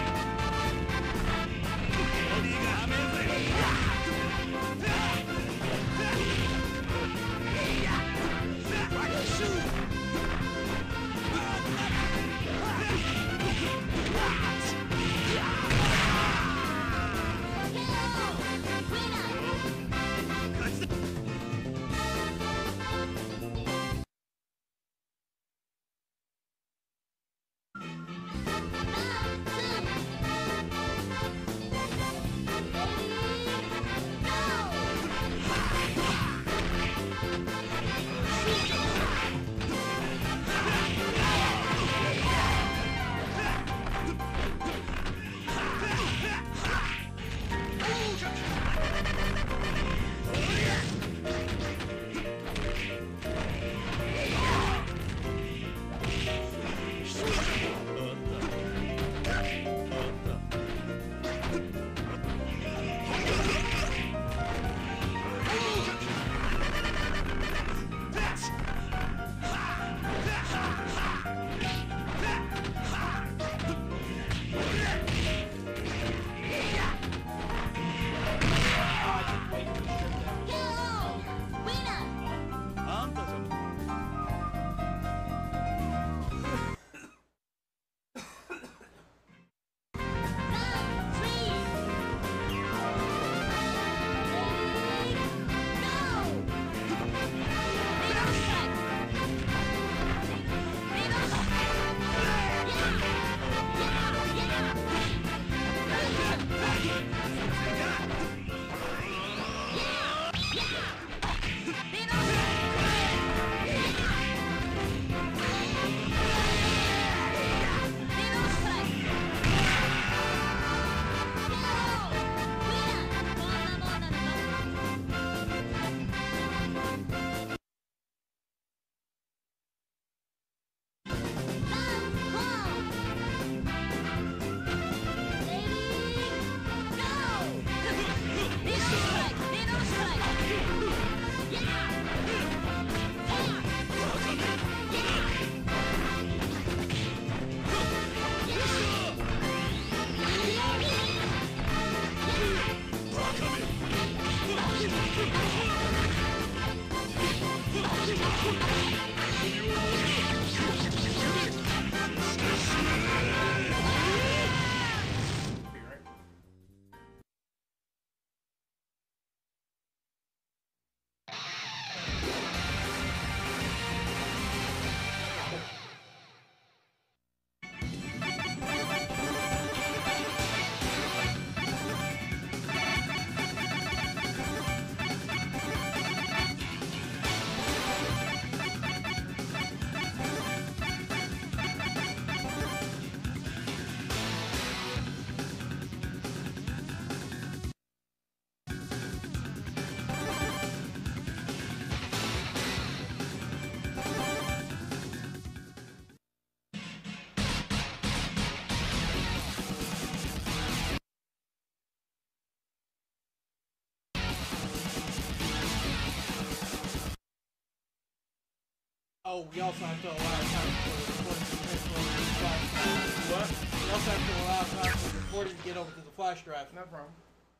Oh, we also have to allow time for the recording to transfer over to the flash drive. What? We also have to allow time for the recording to get over to the flash drive. No problem.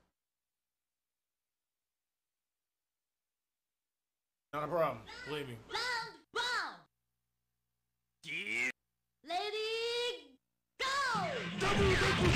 Not a problem. Believe me. Round one. Lady, go!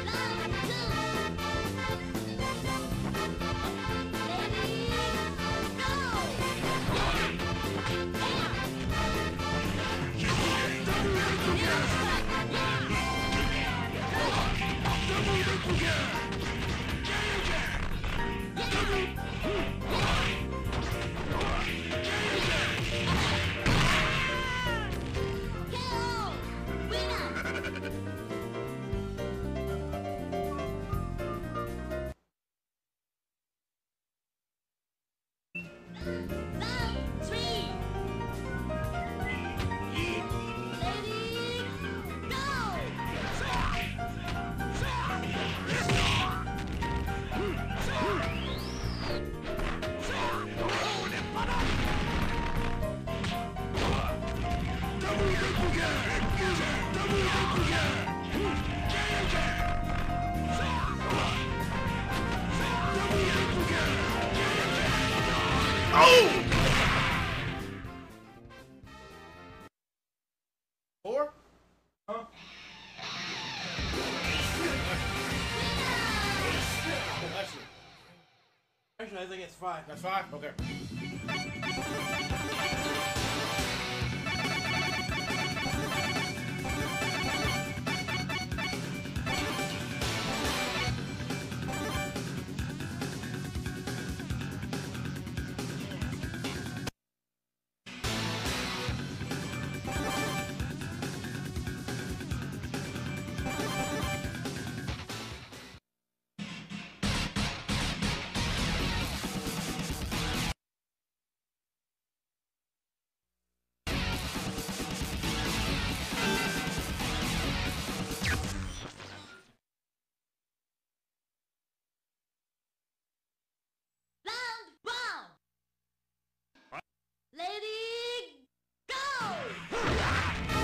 Round two. Lady, Round 3. Lady, Oh! 4? Huh? Actually, I think it's 5. That's 5? Okay. round 1. Lady, go!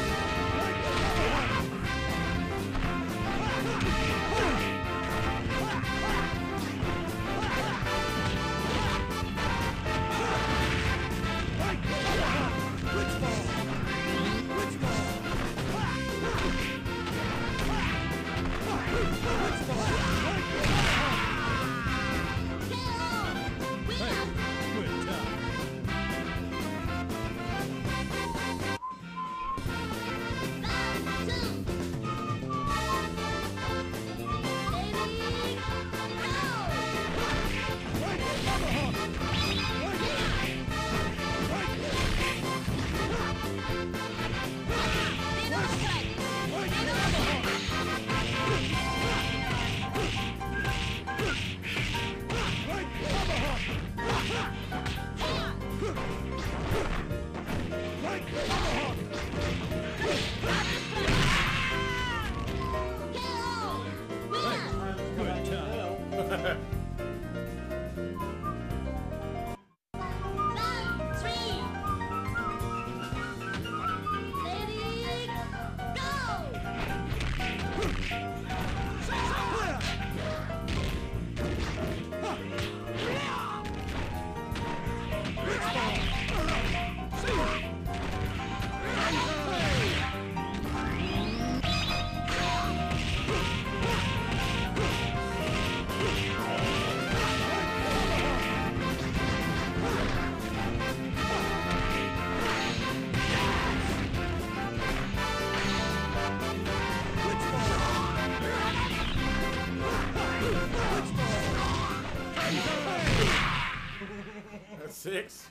That's 6.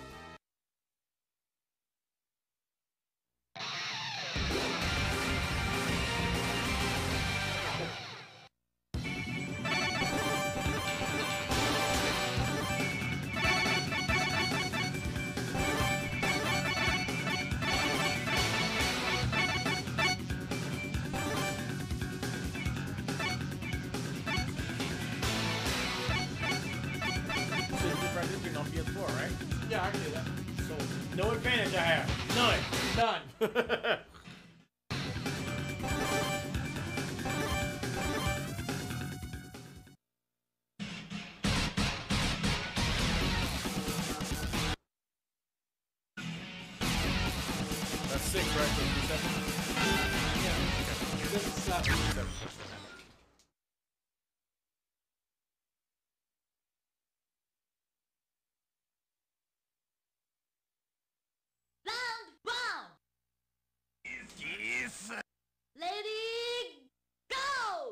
So you can practice getting on PS4, right? Yeah, I can do that. So no advantage I have. None. Done. That's 6, right? So 7? Yeah. This is 7. 7. Round 1. Yes! Lady, go!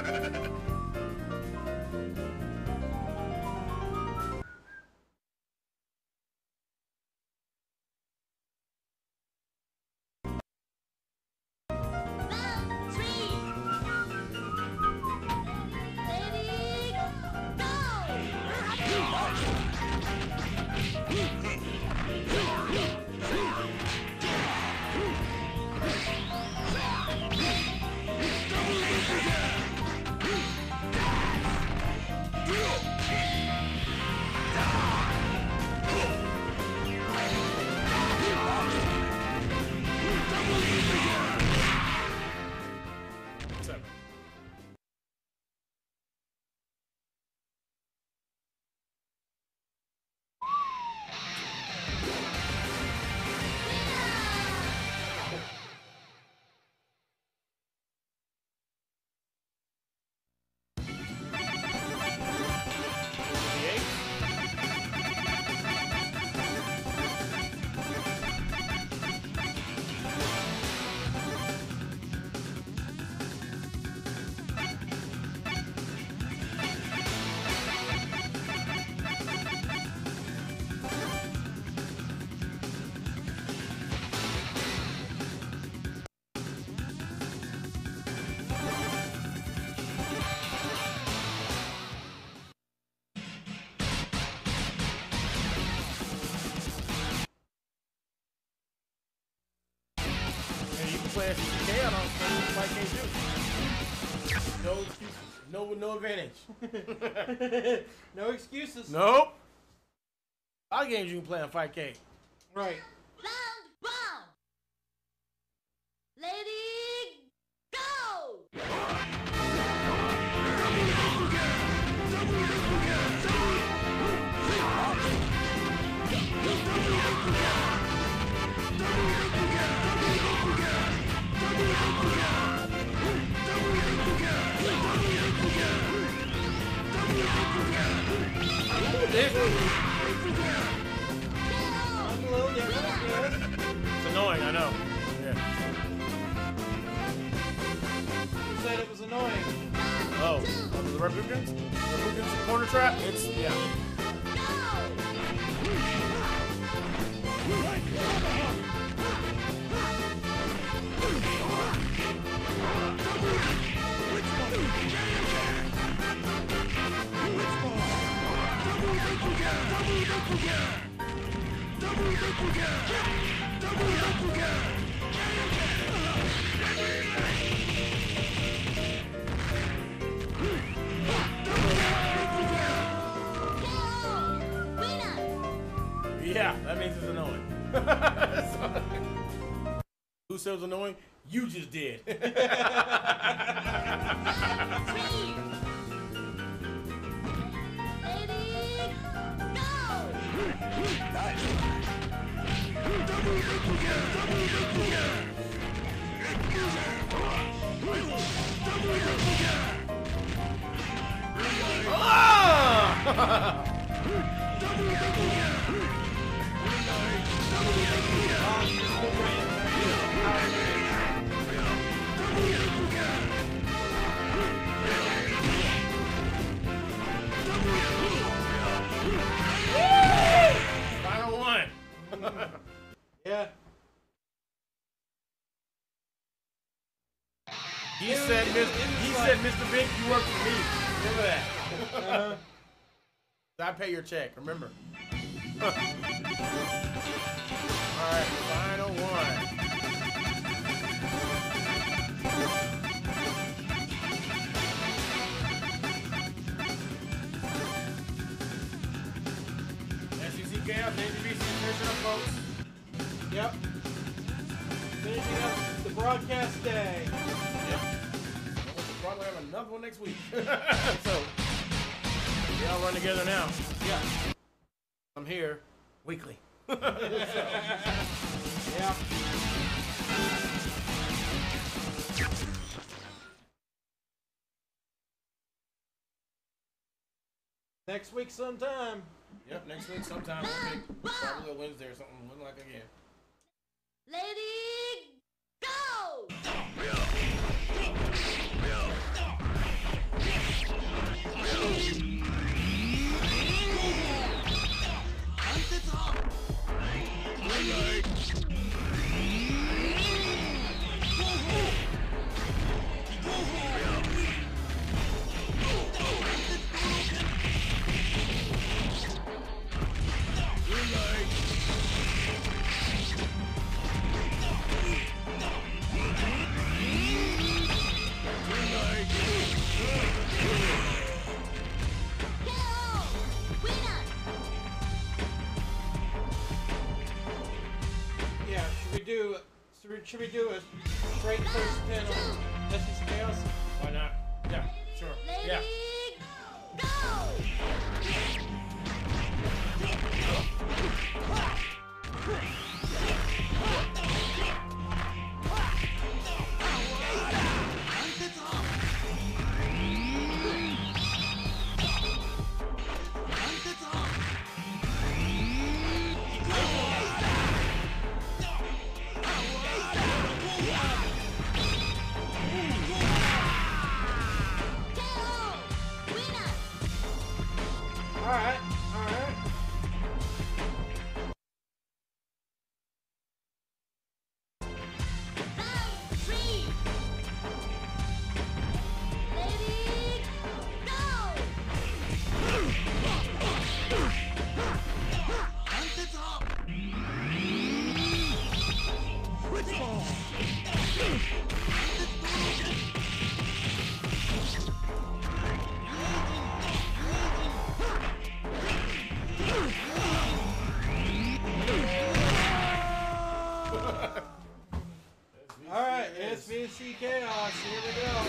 Round 3. Ready, What's up? Hey, you can play SCK on Fight K too. No excuses. No advantage. No excuses. Nope. A lot of games you can play on Fight K. Right. round 1. Lady, go! I'm a little different. It's annoying, I know. Yeah. Who said it was annoying? Oh, the Replicants? Replicants corner trap? It's, yeah. Yeah, that means it's annoying. Who said it was annoying? You just did. Ah! Final one. Yeah. He said, Mr. Big, you work for me. Remember that. I pay your check, remember. All right, final one. SEC Chaos, AGBC, finishing up, folks. Yep. Finishing up the broadcast day. Yep. We'll probably have another one next week. So, we all run together now. Yeah. I'm here weekly. Yeah. Next week sometime. Yep, next week sometime. We'll pick probably a Wednesday or something. Looking like again. Lady, go! Should we do a straight first pin on Essen's Chaos? Why not? Yeah, sure. Yeah. Go! Alright, alright. Round 3. Ready, go! Alright, SVC Chaos, here we go.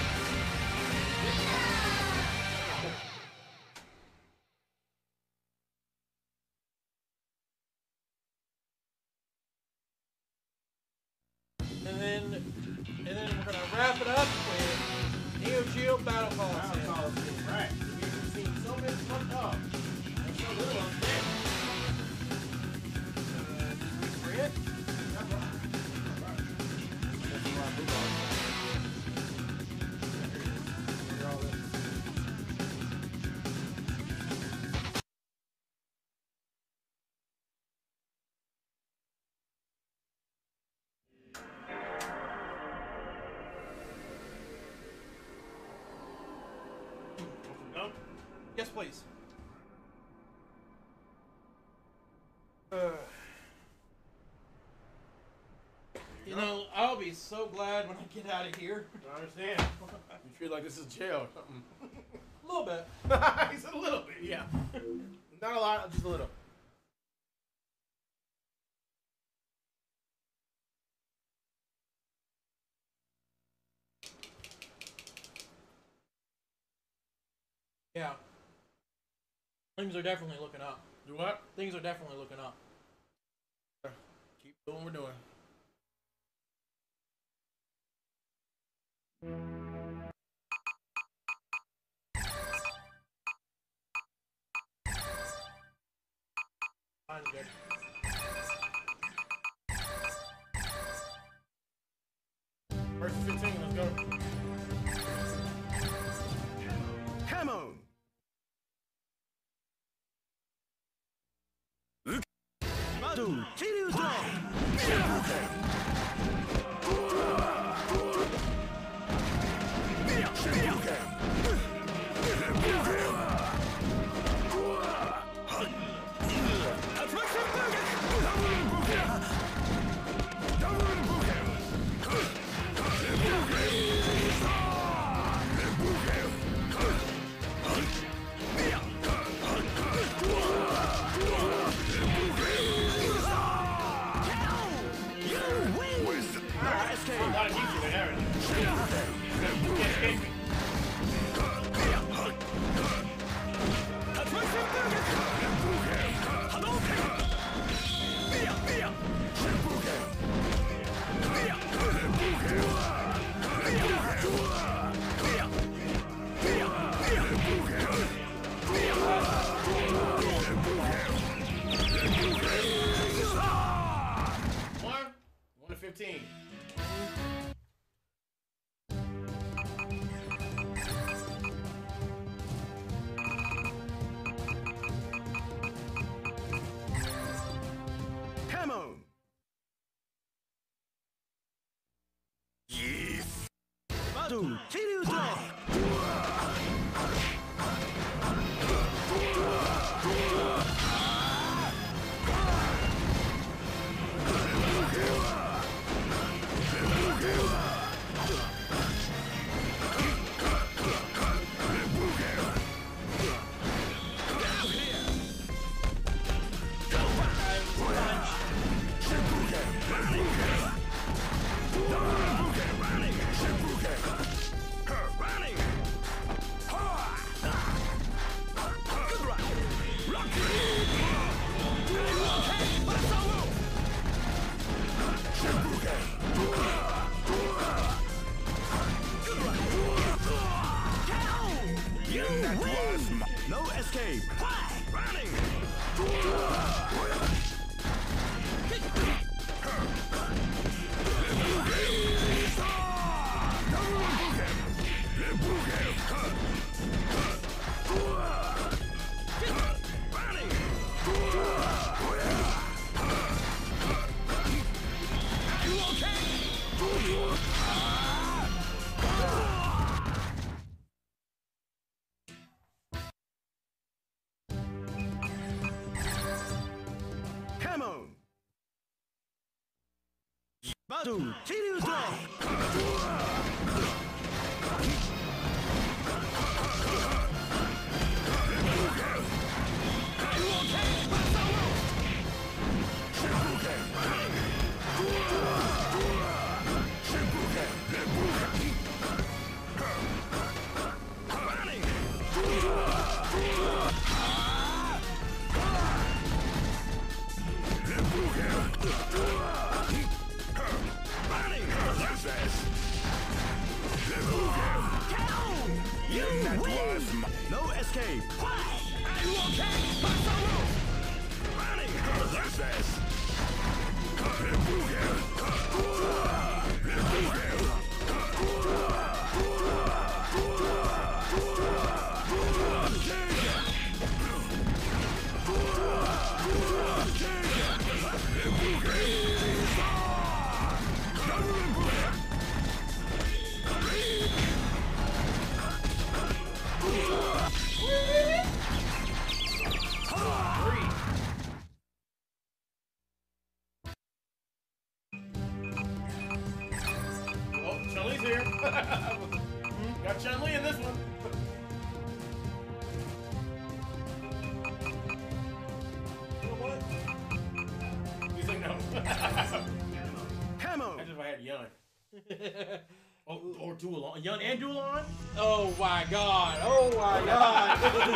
And then we're gonna wrap it up with Neo Geo Battle Coliseum. Right. We've seen so many fucked up. And so little on there. Free it? No? Yes, please. You know, I'll be so glad when I get out of here. I understand. You feel like this is jail or something. A little bit. He's a little bit, yeah. Not a lot, just a little. Yeah. Things are definitely looking up. Do what? Things are definitely looking up. Keep doing what we're doing. Mine's good. First 15, let's go. Come on! Attraction No escape. Running. Come on. Battle, Kiryu No escape. Are you okay? Running. Oh, Chun-Li's here. Got Chun-Li in this one. What? He's like, no. Come on. Imagine if I had Yun. Or Dualon. Yun and Dualon? Oh my god. Oh my god.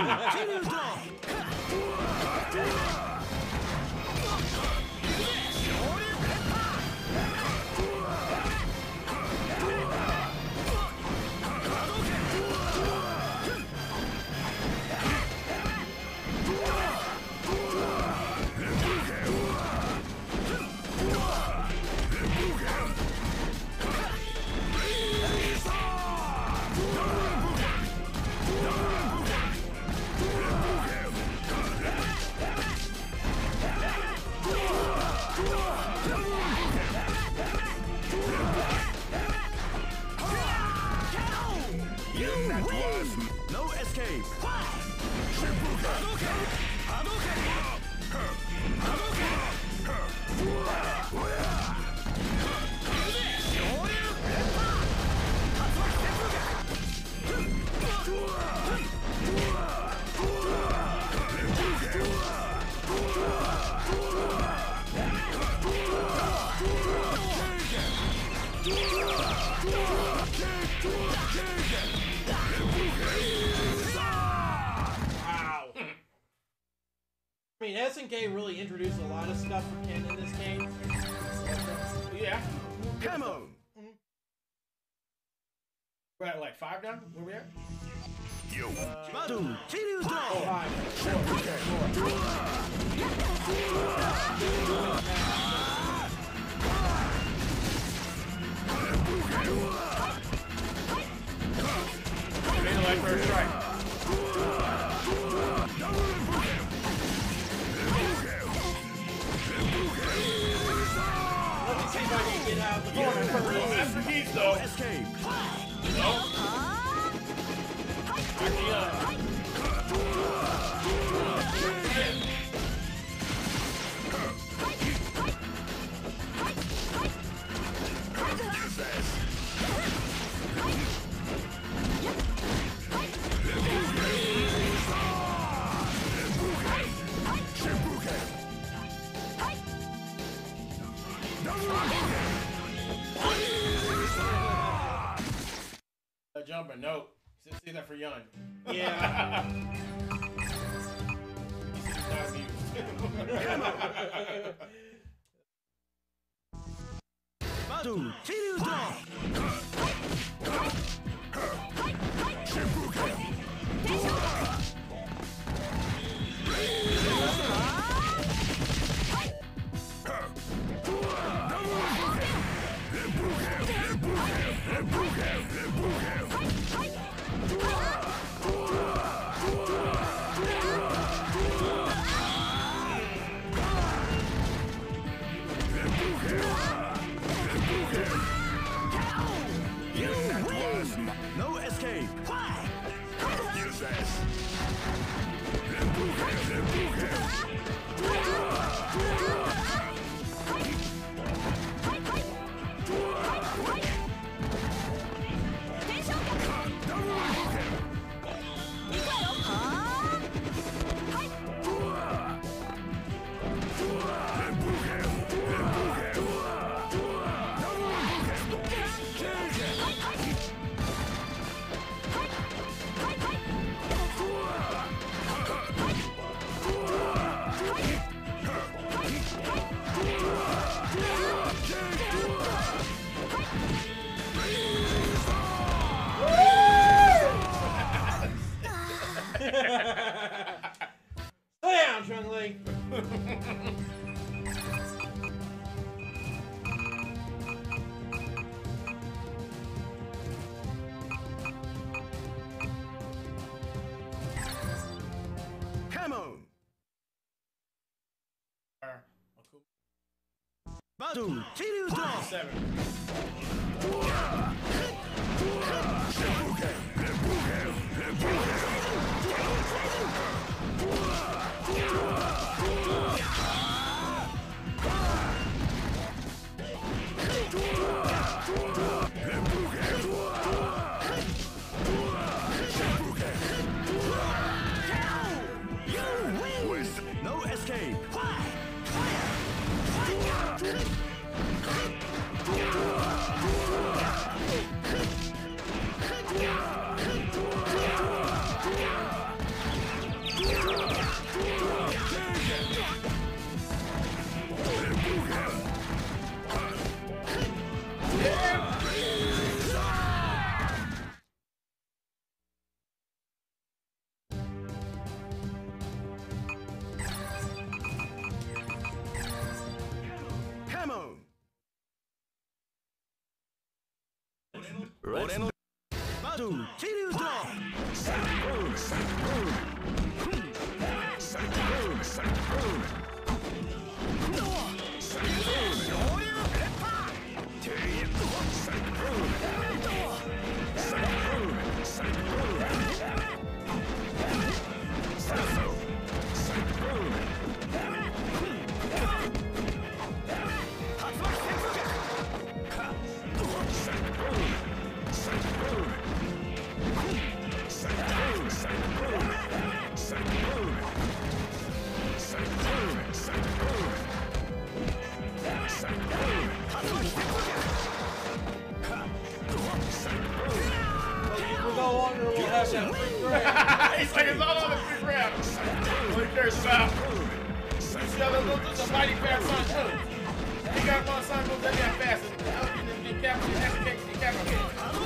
No escape. Wow. I mean, SNK really introduced a lot of stuff for Ken in this game. Yeah. Come on. We're at like 5 now? Where we at? Yo. Battle, Kiryu 5, Made like first strike. Let me see if I can get out the corner Well, first. Master Keys, though. escape. No. Back to Yun. Jumper, no. See that for Yun. Yeah. He's not amused. Battle, Kiryu Use this. Empuje. Stay down, Chun-Li. Come on. Battle. Kiryu Dawn. 7. No escape. Come on. 俺のバトルキリュウド No longer will have that free grab. He's like, it's all on the free grab. All he cares about. You see how those moves are mighty fast Sonic moves. He got one Sonic moves that get fast and decapitate.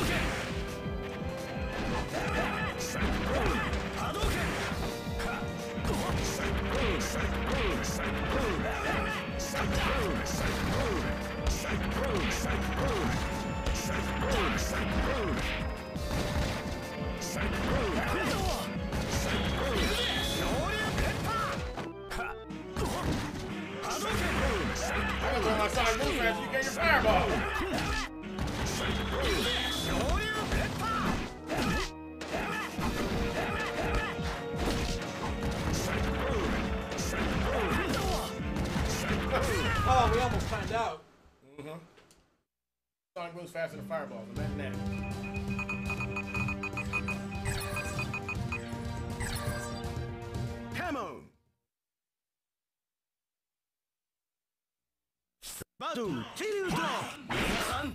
I'm gonna go my Sonic move fast, you get your fireball. Oh, we almost timed out. Sonic moves faster than fireballs. Imagine that. Come on. Battle Kiryu Dawn.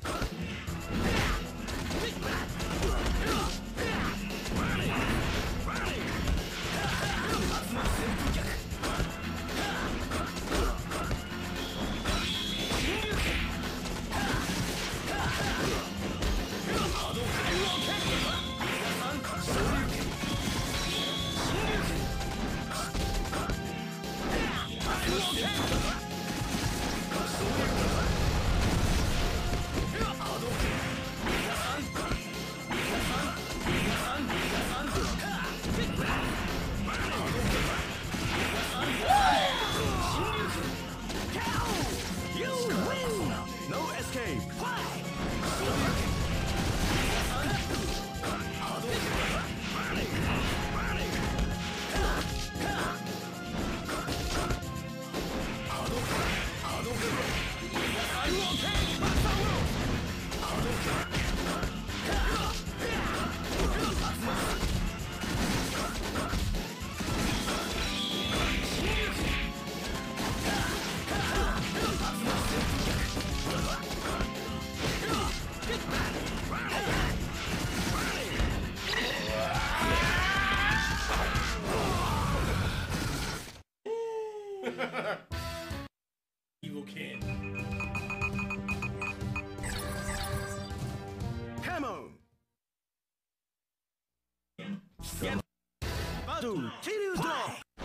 バトルティルドロップ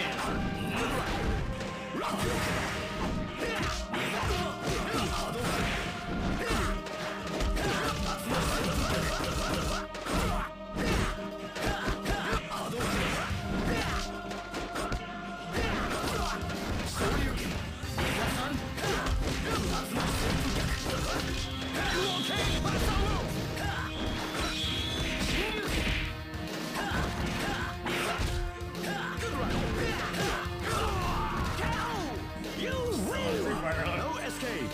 No escape!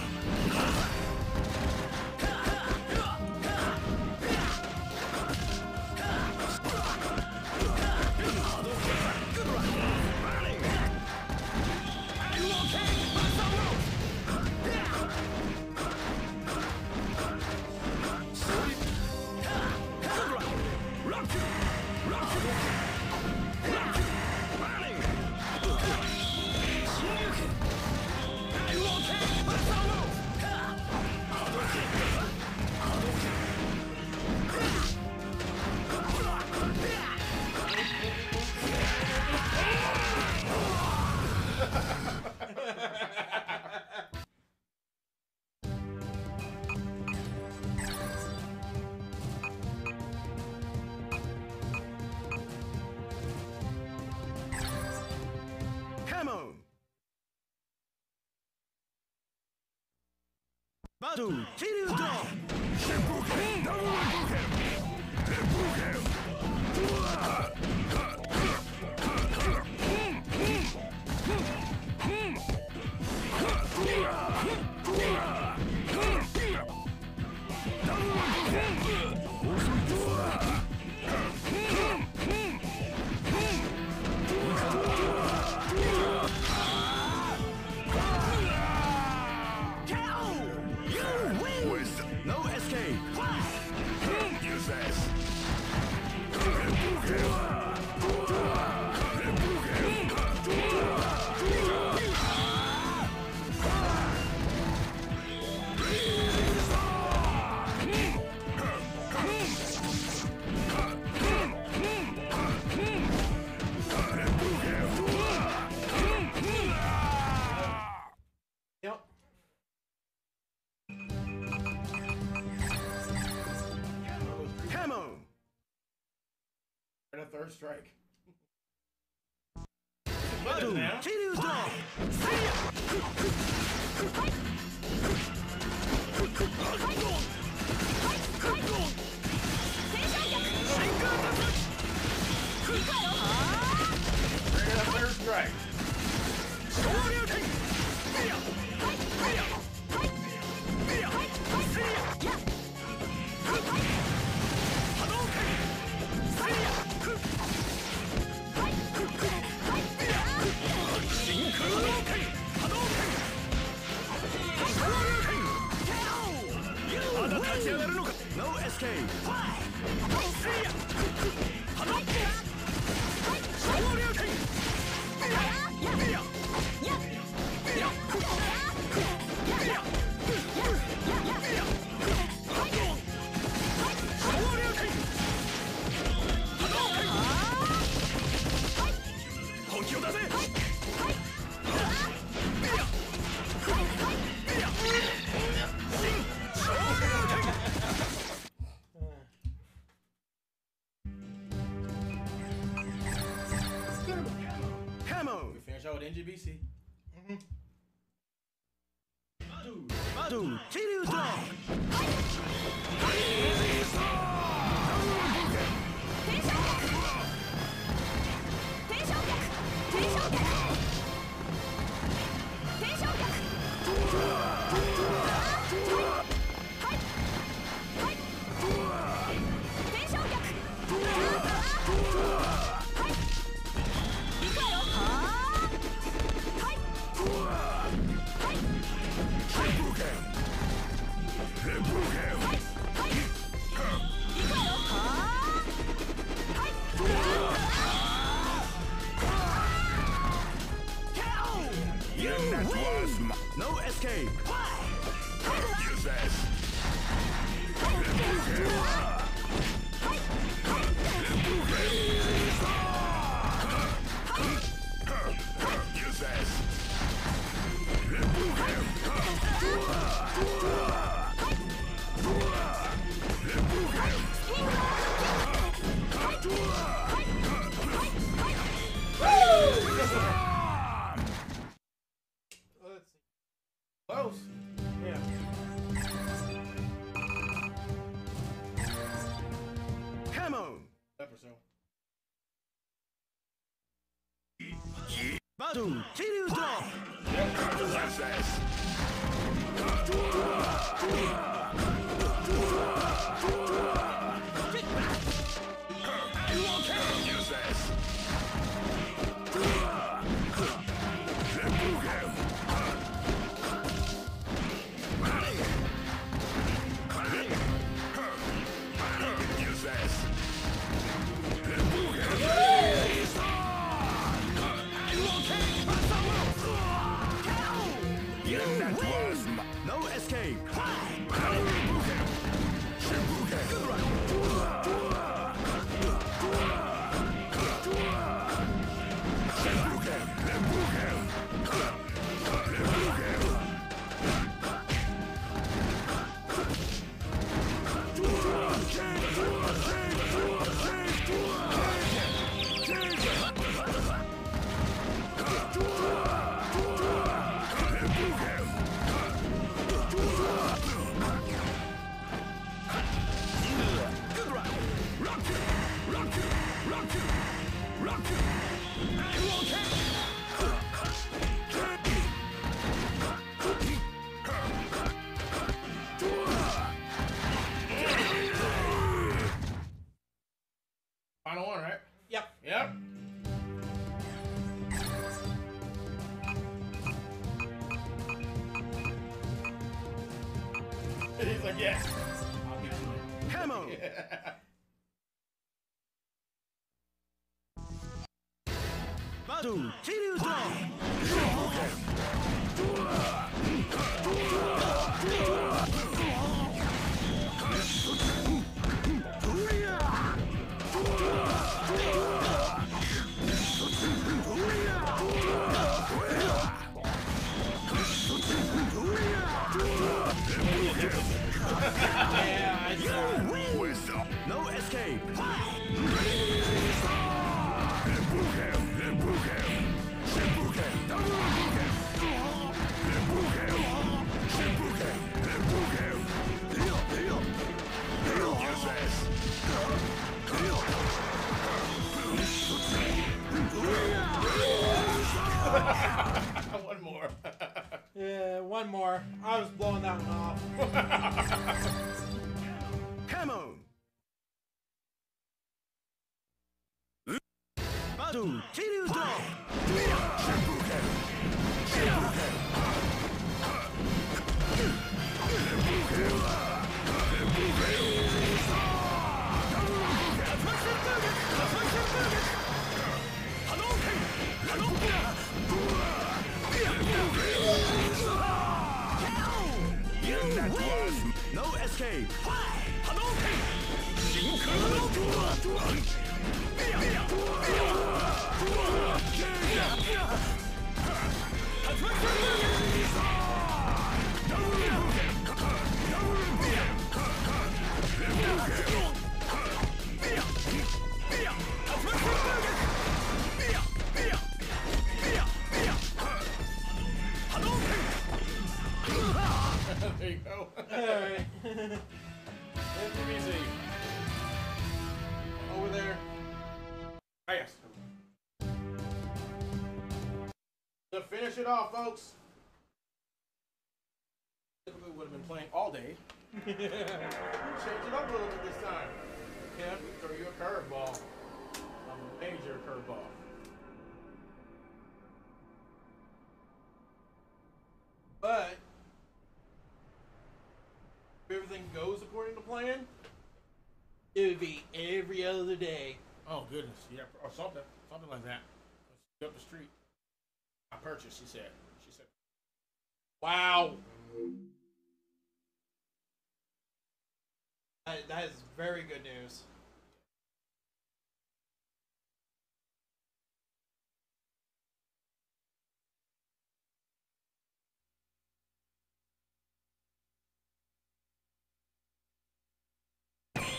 Come on! Battle Tiru Drop! Shippuken! No escape! Use this! Yep. Come on! And a third strike. Battle Now. Tiru Drop! And a third strike. No escape! Come on! We finish out with NGBC. Battle Tiru Drop! 「 Let's see. Close. Yeah. Come on. Pepper, so. Battle, Kiryu Drop. No escape. Final one, right? Yep. Yep. He's like, yes. I'll get you there. Come on. Battle, Kiryu Drop. Yeah, I saw it. No escape. One more. Yeah, one more. I was blowing that one off. Come on. Battle, Kiryu Drop. No escape. There you go. Alright. Easy. Over there. Ah, yes. To finish it off, folks. Typically would have been playing all day. Change it up a little bit this time. Kev, we throw you a curveball. A major curveball. But if everything goes according to plan, It would be every other day. oh goodness, yeah, or something like that. Up the street. I purchased. She said. Wow. That is very good news.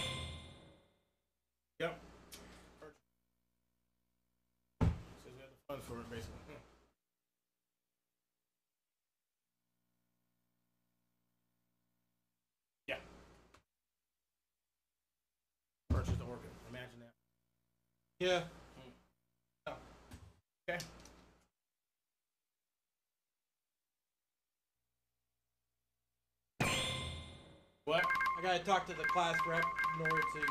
Yep. Says we have the funds for it, basically. Yeah. Purchase the organ. Imagine that. Yeah. Oh. Okay. What? I gotta talk to the class rep in order to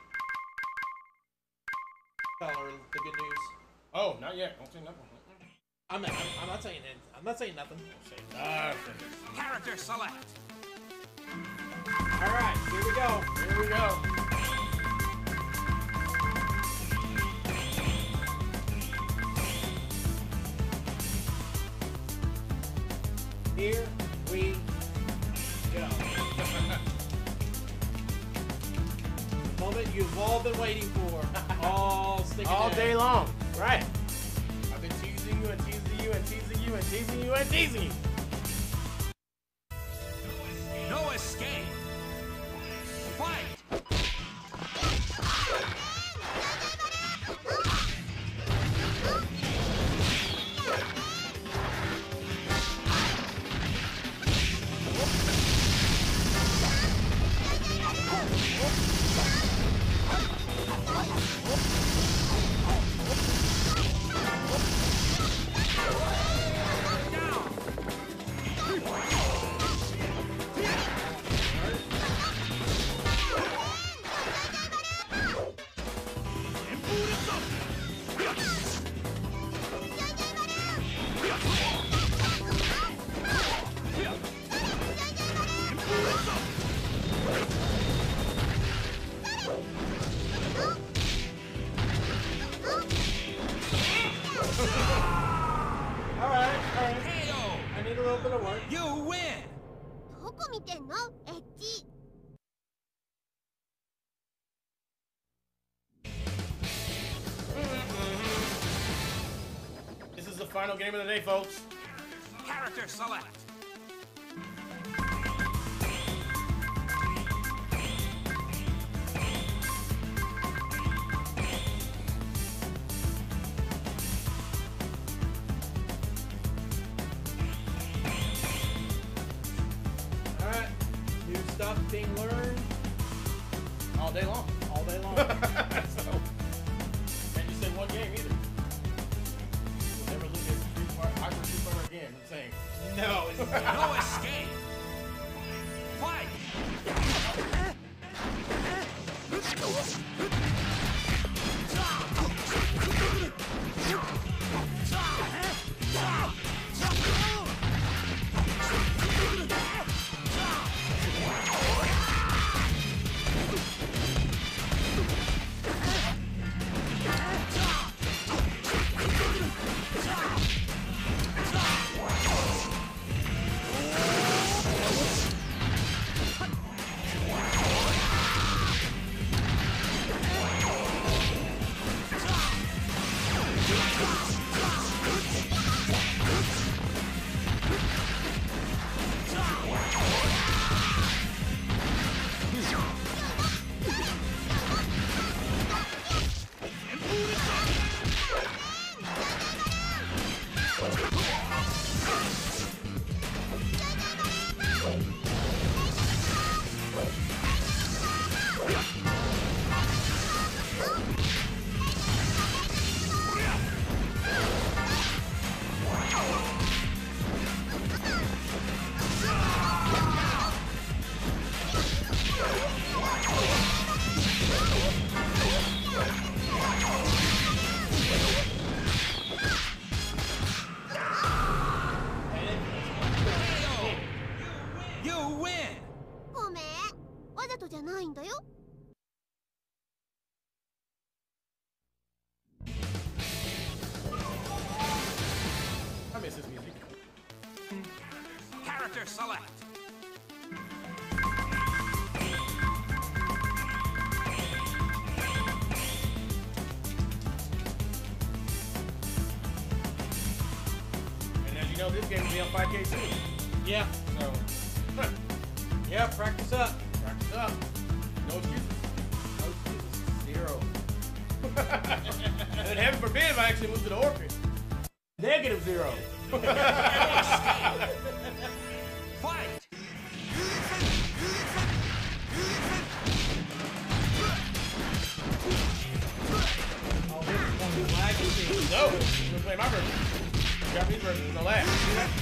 tell her the good news. Oh, not yet. Don't say nothing. I'm not saying it. I'm not saying nothing. Don't say nothing. Character select. All right, here we go. Here we go. Here we go. The moment you've all been waiting for. All sticking All there. day long. Right. I've been teasing you and teasing you and teasing you and teasing you and teasing you. No escape. Fight. All right. I need a little bit of work. You win. どこ見てんのエッチ。 This is the final game of the day, folks. Character select. All right. New stuff being learned All day long. all day long. So, and you said one game either. You'll never look at Hyper Street Fighter again. I'm saying. No, it's not. No escape. Fight. You win. ごめん。わざとじゃないんだよ。 I miss this music. Character select. And as you know, this game will be on 5K soon. Yeah. So, Yeah. Practice up. practice up. No excuses. No excuses. Zero. And then heaven forbid if I actually move to the orbit. -0. Fight! Oh, this is one of the laggy things. No, I'm gonna play my version. Japanese version is no lag. See that?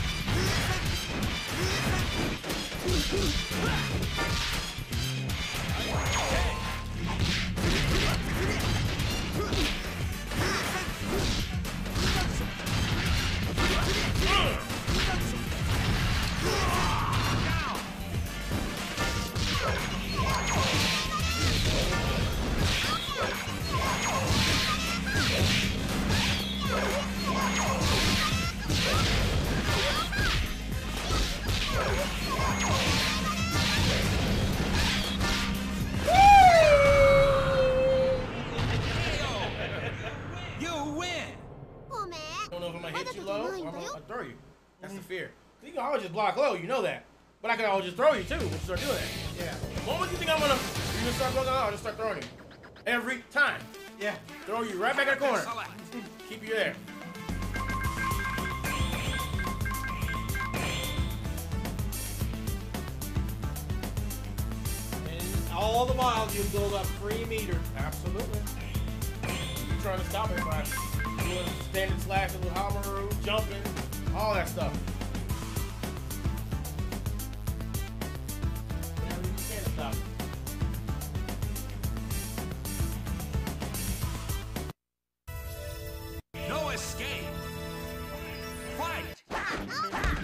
You win! I don't know if I'm gonna hit you low or I'm gonna throw you. That's the fear. You can always just block low, you know that. But I can always just throw you too when you start doing that. Yeah. The moment you think I'm gonna, you just start blocking low, I'll just start throwing you. Every time. Yeah. Throw you right back in the corner. Select. Keep you there. And all the while you build up 3 meters. Absolutely. You're trying to stop it by doing standing slash, a little hammer, jumping, all that stuff. Yeah, you can't stop it. No escape! Fight!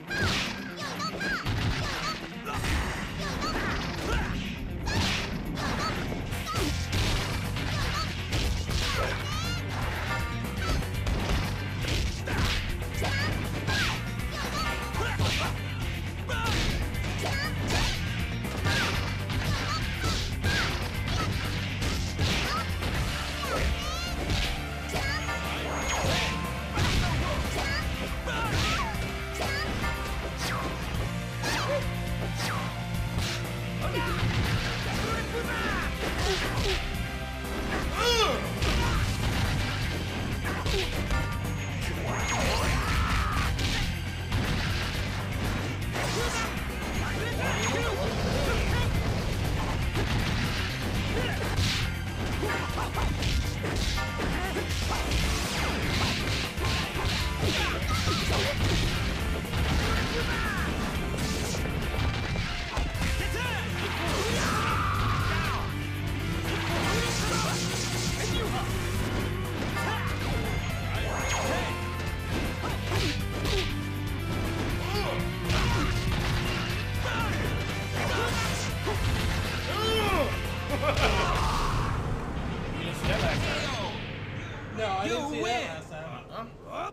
You didn't see that last time. No, I didn't You see win. that last time. Huh?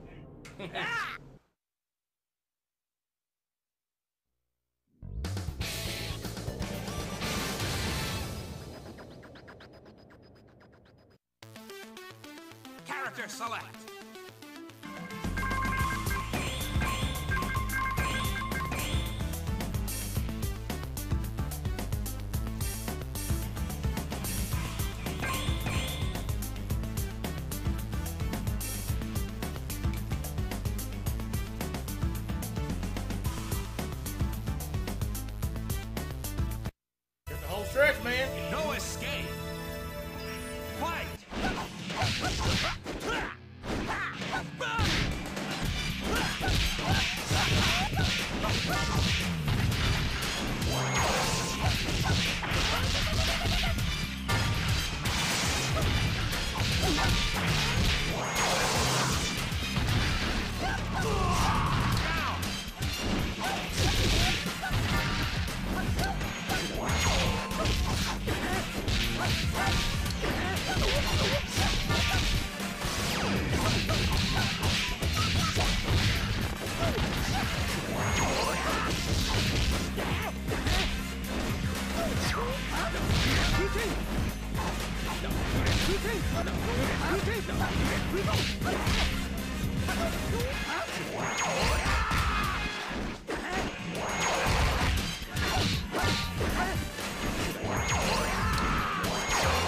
Character select! Get the whole stretch, man. No escape! Fight!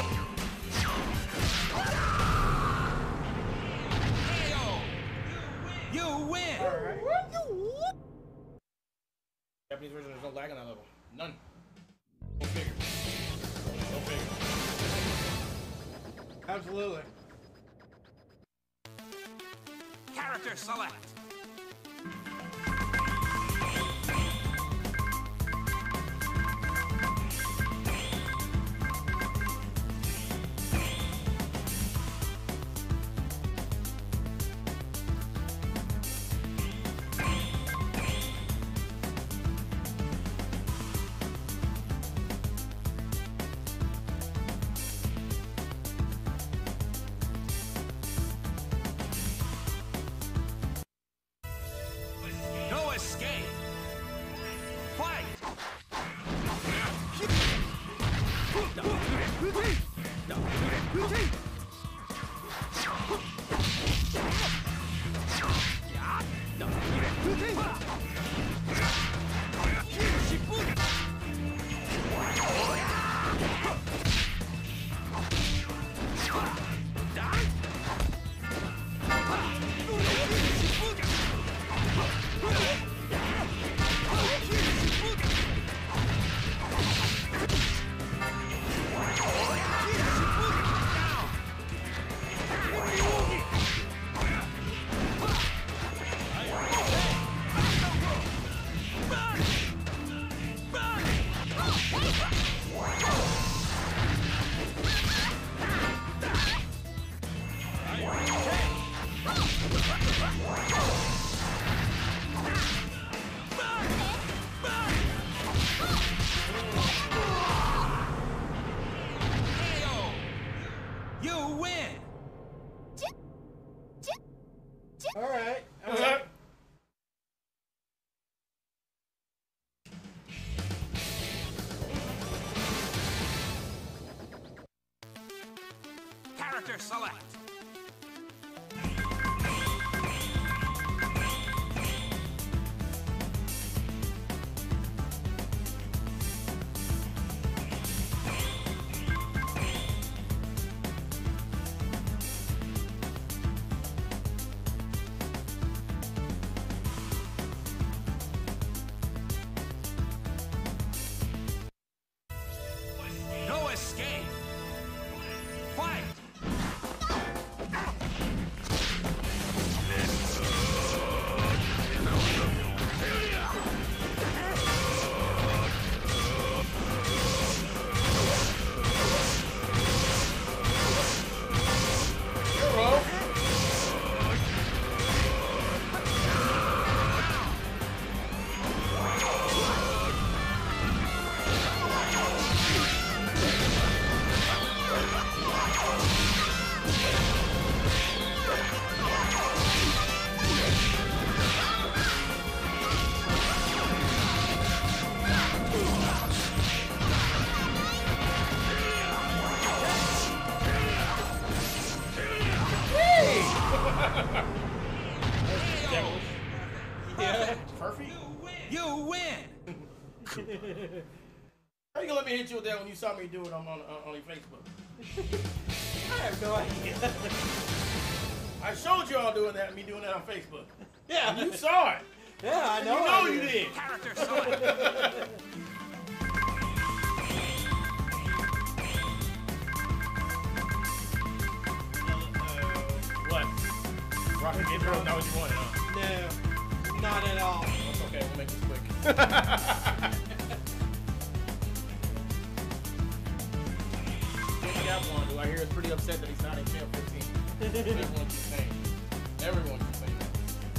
KO! Japanese version, there's no lag on that level. None. Go figure. Go figure. Absolutely. Character select. No escape. Fight. You win. All right. Character select. No escape. Fight. Yeah. Perfect. You win. How you gonna let me hit you with that when you saw me do it on your Facebook? I have no idea. I showed you all doing that, me doing that on Facebook. Yeah. You saw it. Yeah, I know. You know you did. Character select. What? Rocket Intro? Not what you wanted, huh? No, not at all. That's okay, we'll make this quick. One, who I hear is pretty upset that he's not in Channel 15. Everyone keeps saying. Everyone keeps saying that.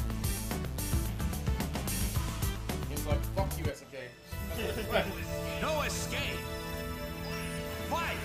He's like, fuck you, SNK. No escape. Fight.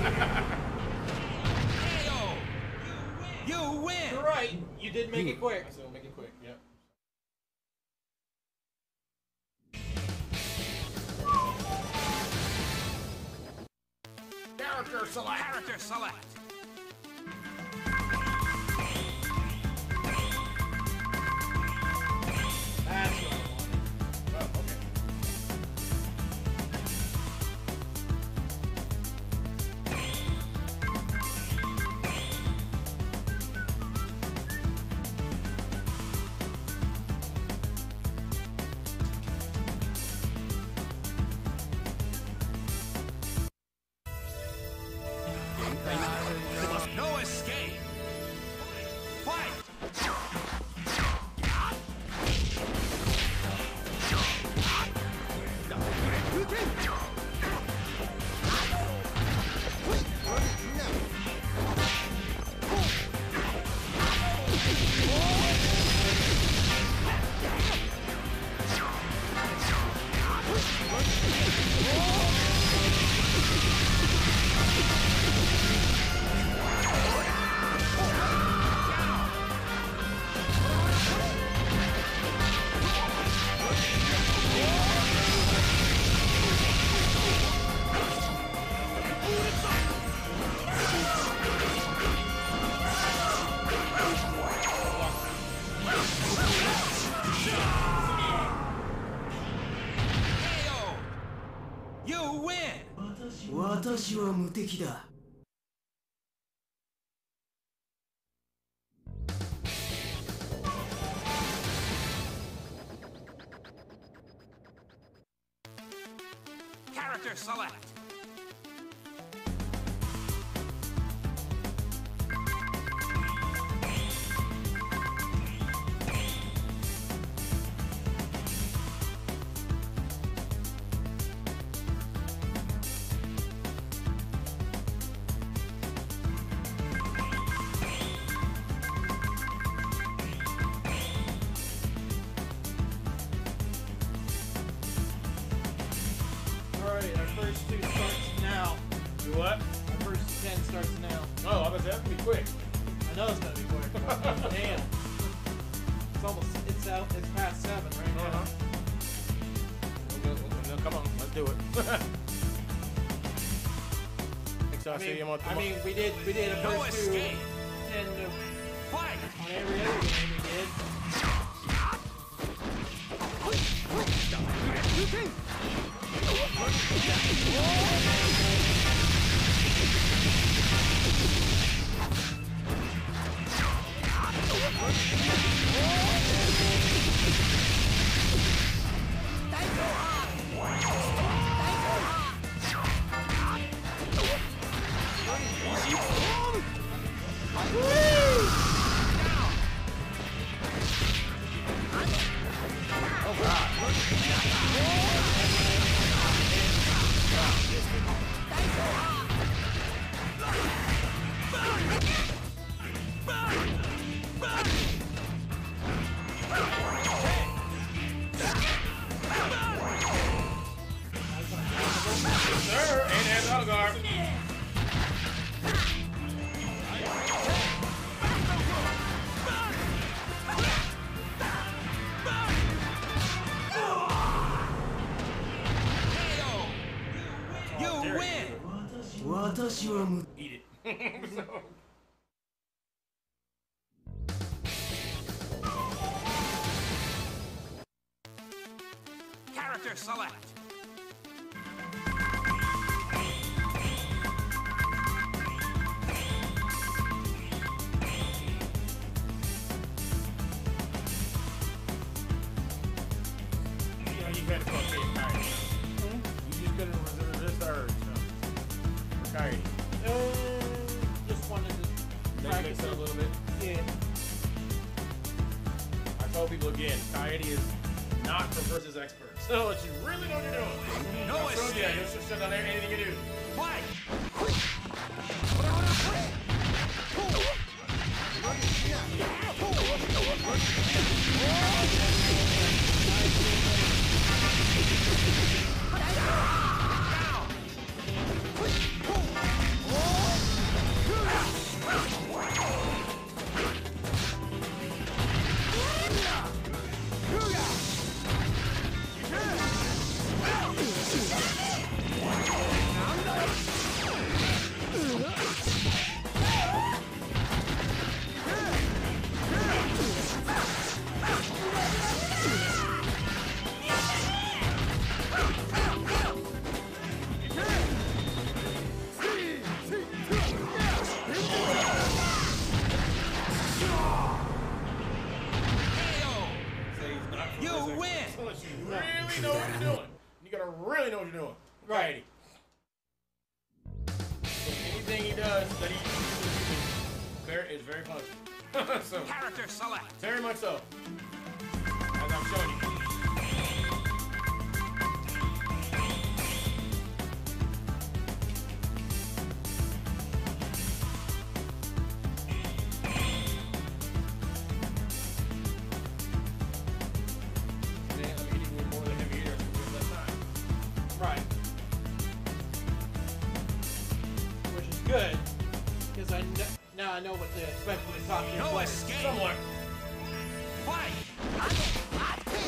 You win! You're right. You did make it quick. I said we'll make it quick. Yep. Character select. Character select. That's what I wanted. Oh, okay. No escape. Fight! You win! 私は無敵だ。 Character select. Alright, our first 2 starts now. Do what? Our first 10 starts now. Oh, I was that's gonna be quick. I know it's gonna be quick. Damn. It's almost, it's past 7 right now. Uh-huh. Well, come on, let's do it. Next time I see him on I mean, we did a No first 2 escape. and Fight! on every other game we did. Sir, and there's Algar. You win! 私は無 Eat it. So, Character select. you know, you've had to call Kate Kyrie. You just couldn't resist the urge, for Kyrie. Just wanted to They practice mix it it a little bit. Yeah. I told people again, Coyote is not for versus experts. So what you really know what you're doing. No So escape. yeah, you'll shut down anything you do. Fight! was that he is very clunky. So, Character select. very much so. As I'm showing you. Man, I'm hitting with more of the heavy hitters with less time. Right. Which is good, because now I know what to expect when I talk to No you. escape. Somewhat. Fight.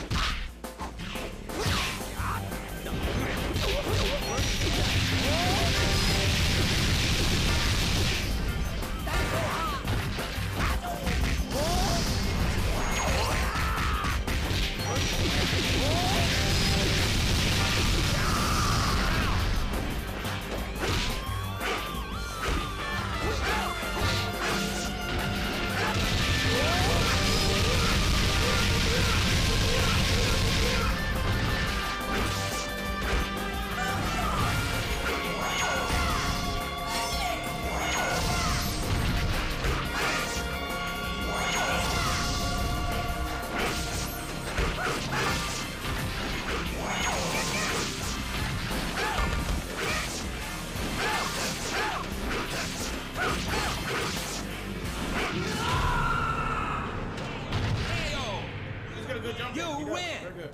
He's got a good jump. You He does. win. Very good.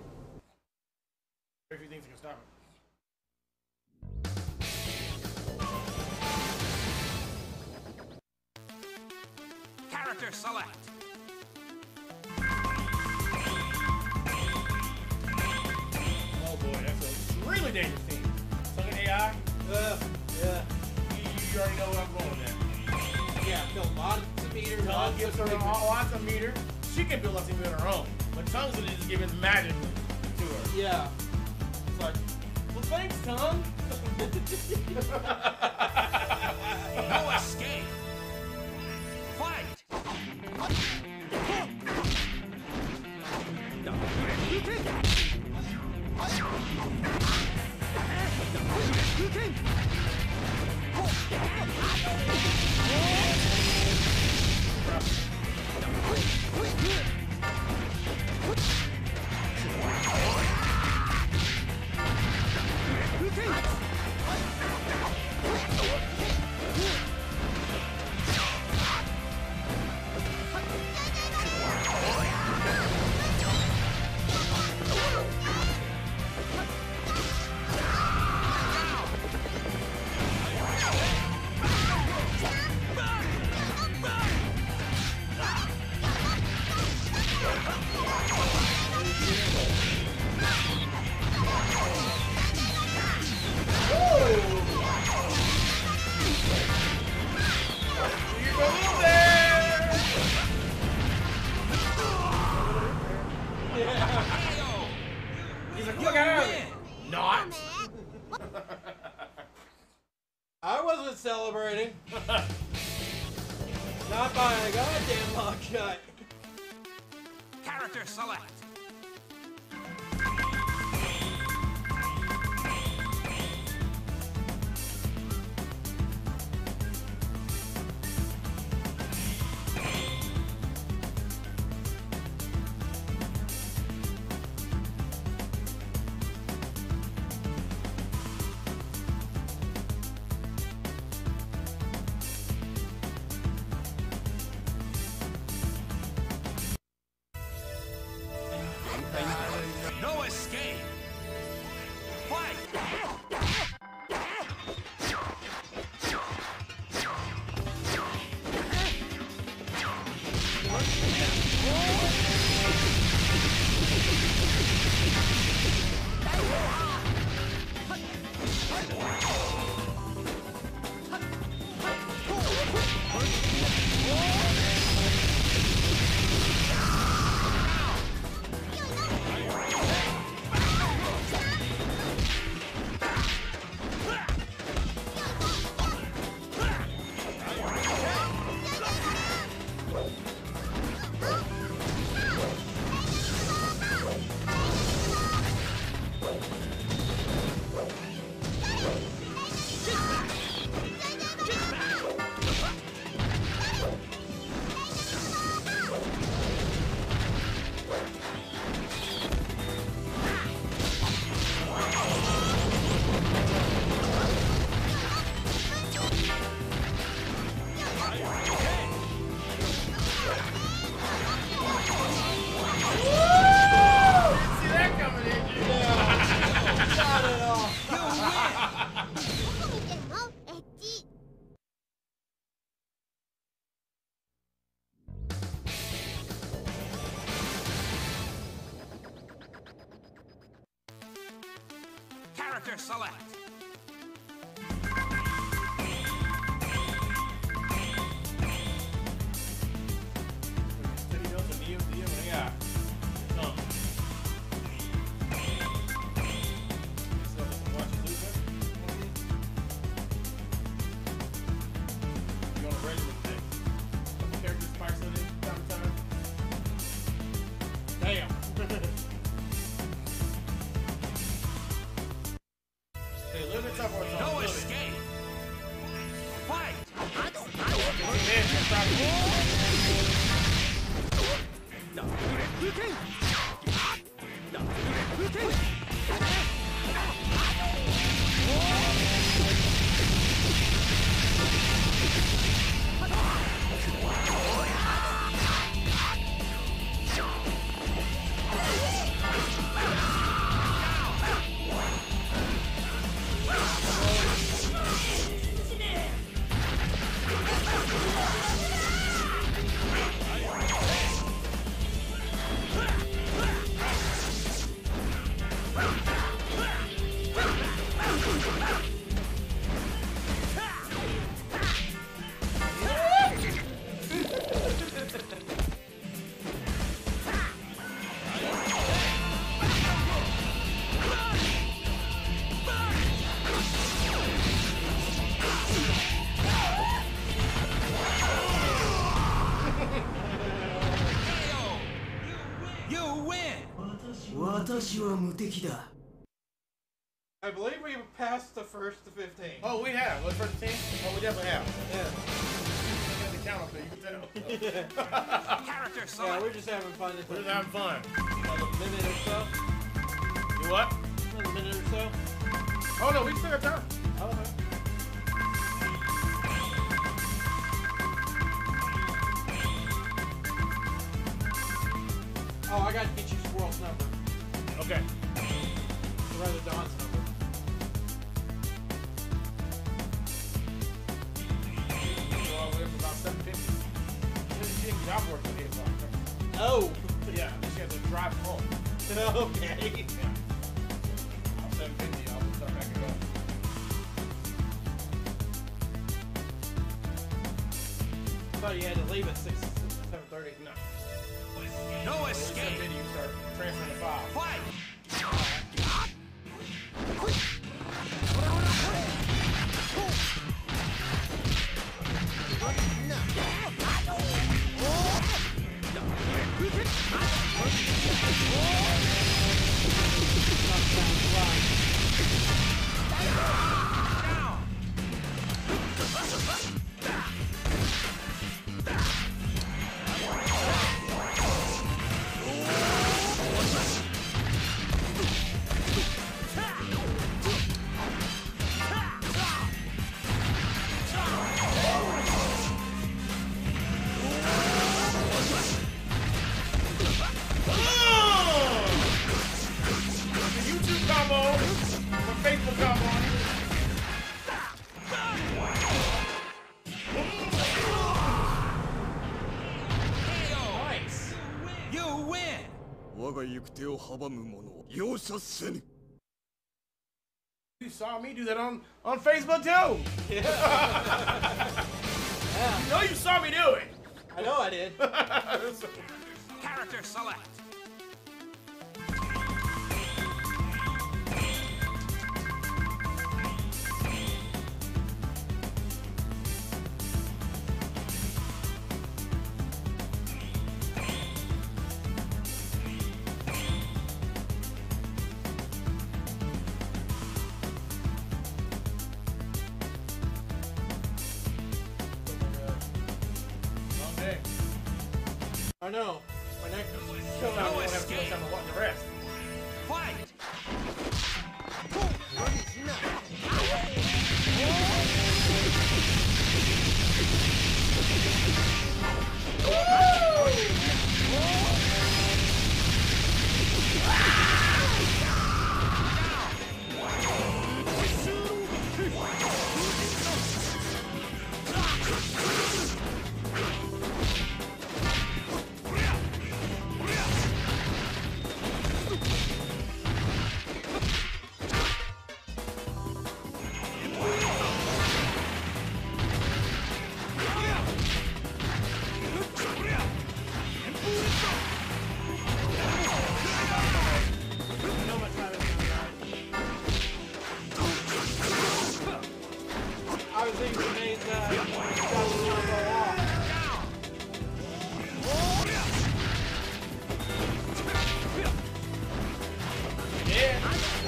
Very few things that can stop him. Character select. Oh boy, that's a really dangerous team. Something AI, Yeah. you already know where I'm going with that. Yeah, build lots of meters. Tongue Lots gives of her meters. lots of meter. She can build lots of meter on her own. But Tongue's gonna just give it magically to her. Yeah. It's like, well, thanks, Tongue. No escape. Fight. You go there. He's like, look at her. Not. I wasn't celebrating. Not by a goddamn lock shot. Character select. No escape. Fight. Character select. Steady Hills and Neo, yeah. So, watch it lose it. You on a regimen thing. Couple characters spikes on it, time to time. Damn. Hey, a little bit tougher on No Tony. escape. Fight. You win. 私は無敵だ I believe we passed the first to 15. Oh, we have. What's first team? Oh, we definitely have. Yeah. The count up there, you can tell. Character Yeah, select. we're just having fun. We're just having fun. Another minute or so. You what? Another minute or so. Oh no, we still got time. Oh, okay. Oh, I got to get you Squirrel's number. Okay. Or rather, Don's number. So I went for about 7:50. She didn't get off work until 8 o'clock. Oh. Yeah, then she had to drive home. Okay. Yeah. About 7:50, I'll start back and go. I thought you had to leave at 7:30. No. No When escape. 7:50, you start transferring the file. Fight. The YouTube combo, the Facebook combo. Nice. You win. 我が行く手を阻む者を容赦せぬ You saw me do that on Facebook too. Yeah. You know you saw me do it. I know I did. Character select. Long day. I know. My neck Kill No now, we don't have too much escape. time to watch the rest. Fight. I was even amazed that I got the combo off. Yeah.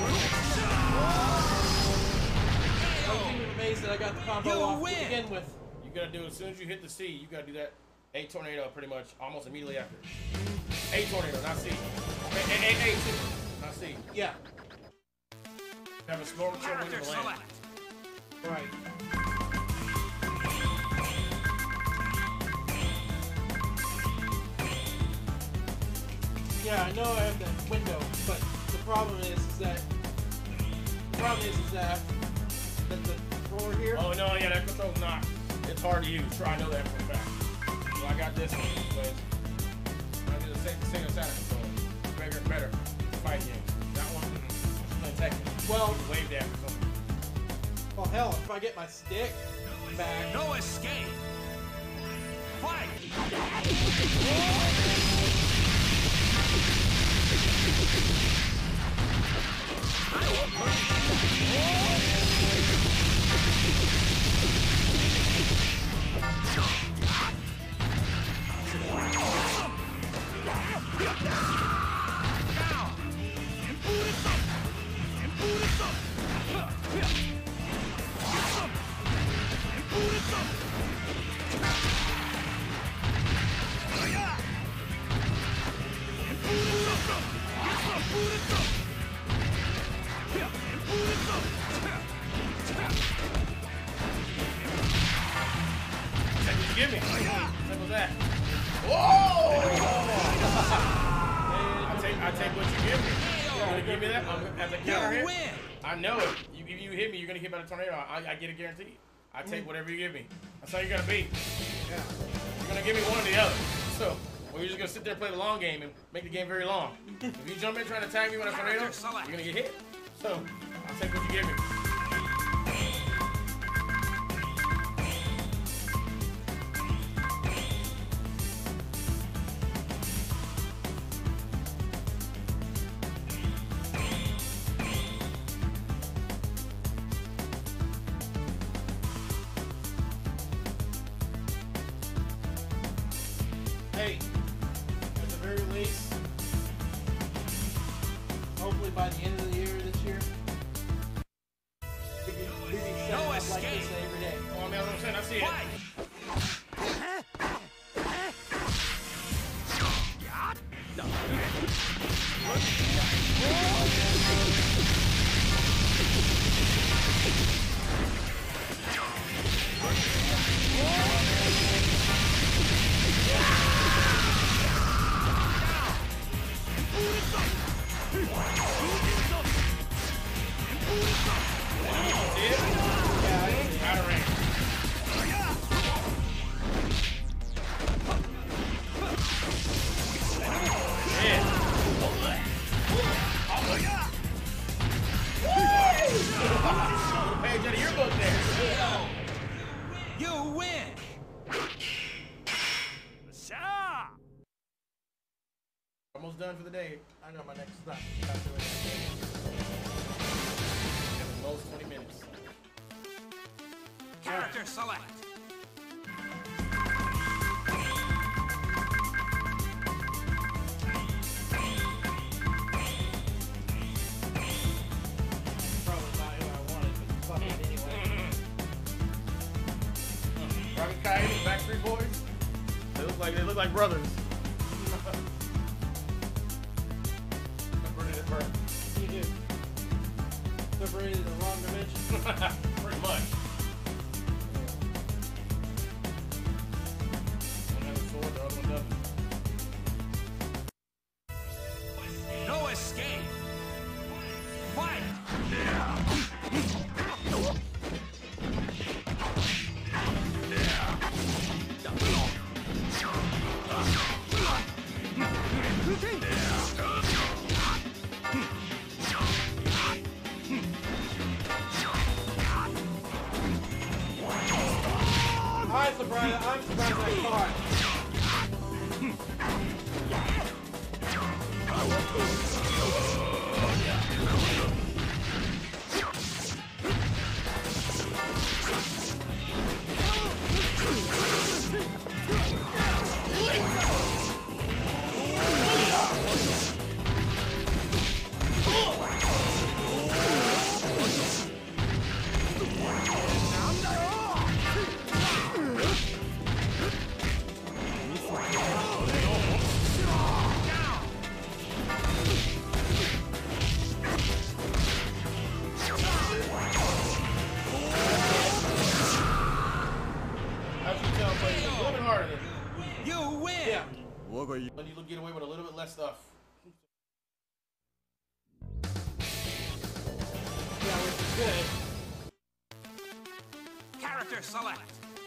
I was even amazed that I got the combo off to begin with. You gotta do it as soon as you hit the C. You gotta do that A tornado pretty much almost immediately after. A tornado, not C. A too, not C. Yeah. Have a slow mature wing to land. Right. Yeah, I know I have that window, but the problem is that that the controller here. Oh no, yeah, that control's not. It's hard to use. Try, I know that for a fact. So I got this one. But I do the single Saturn controller. Bigger and better. Fight game. That one, playing Tekken. Well, Wave dash or something. well, hell, if I get my stick back. No escape. Fight. Give me. Simple as that. Whoa! I take what you give me. You're gonna give me that? As a counter hit? I know it. If you hit me, you're gonna hit by the tornado. I get it guaranteed. I take whatever you give me. That's how you're gonna be. Yeah. You're gonna give me one or the other. So, or you're just gonna sit there and play the long game and make the game very long. If you jump in trying to tag me with a tornado, you're gonna get hit. So, I'll take what you give me. Hey, at the very least, hopefully by the end of the year this year, we can set up like this every day. Oh, I mean, that's what I'm saying. I see it. Out of range. Page out of your book there. You win. Almost done for the day. I know my next stop. At the most 20 minutes. Character select. Probably not who I wanted, but fuck it anyway. Rocket Coyote, Backstreet Boys. They look like brothers. Separated at birth. You do. Separated in the wrong dimension. Pretty much. One has a sword, the other one doesn't. No escape. Fight. I'm surprised I caught. When you get away with a little bit less stuff. Yeah, which is good. Character select.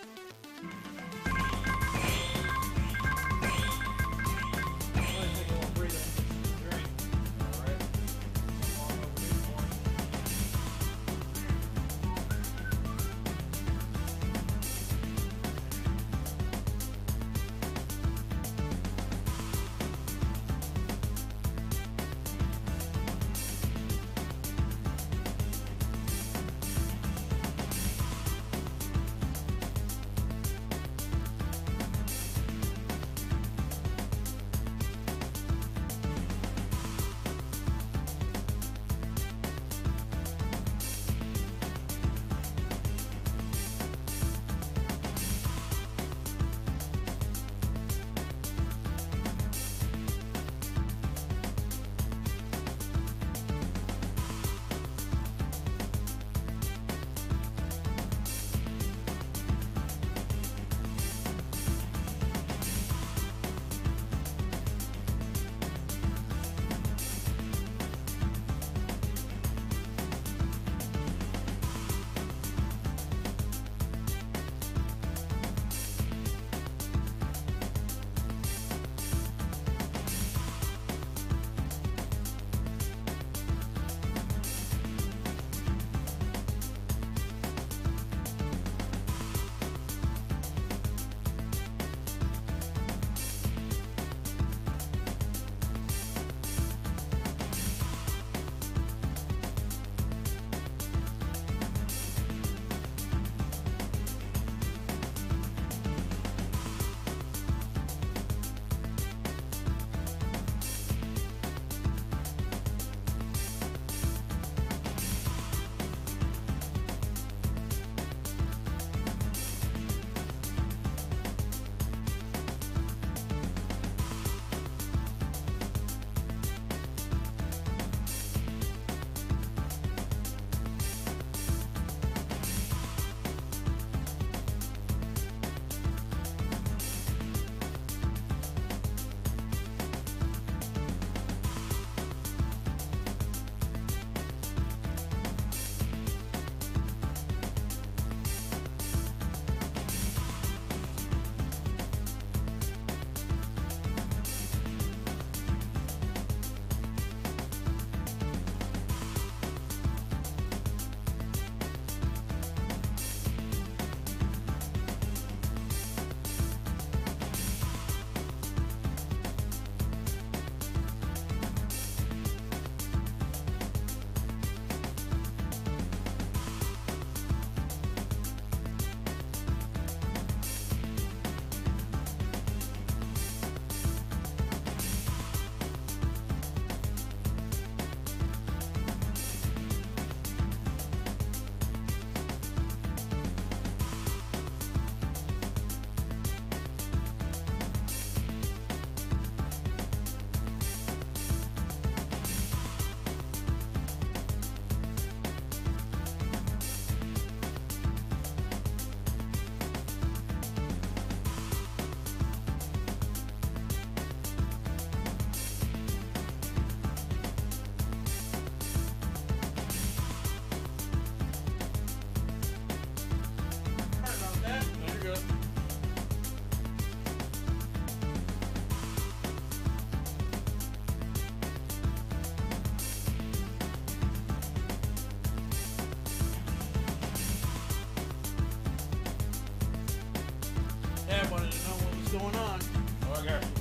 going on. Oh, I got you.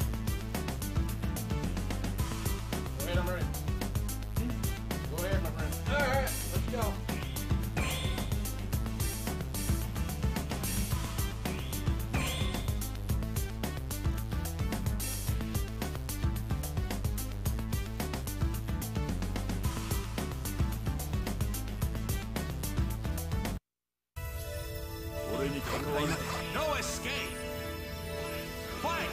Go ahead, I'm ready. Go ahead, my friend. Alright, let's go. No escape! Fight!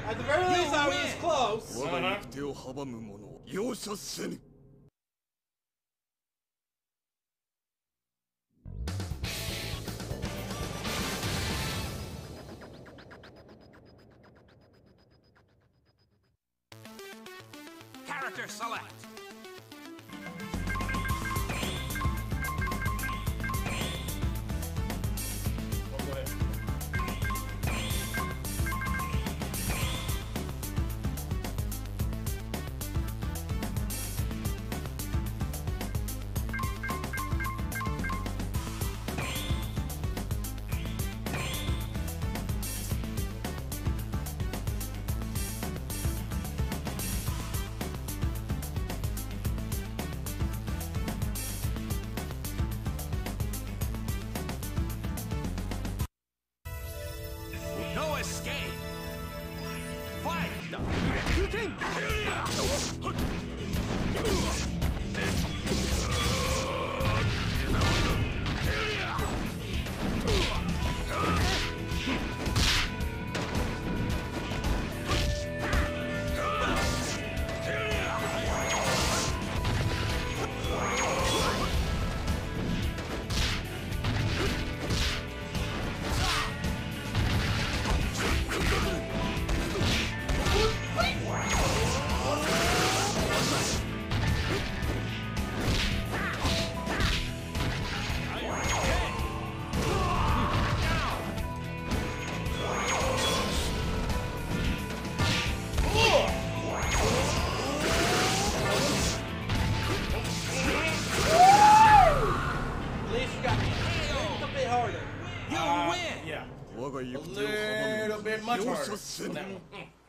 At the very least, I was close. 我が行く手を阻む者を容赦せぬ。 Character select. Oh, go ahead. No escape. Fight. At least you got me a bit harder. You win. Yeah. 我が A 行く手を阻 little む bit 者 much を容 harder 赦せ on ぬ。 that one.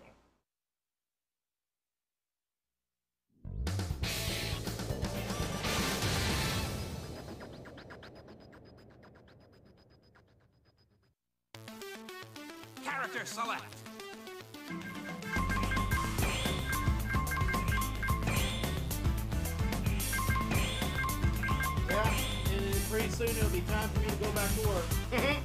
Character select. Yeah, and pretty soon it'll be time for me to go back to work.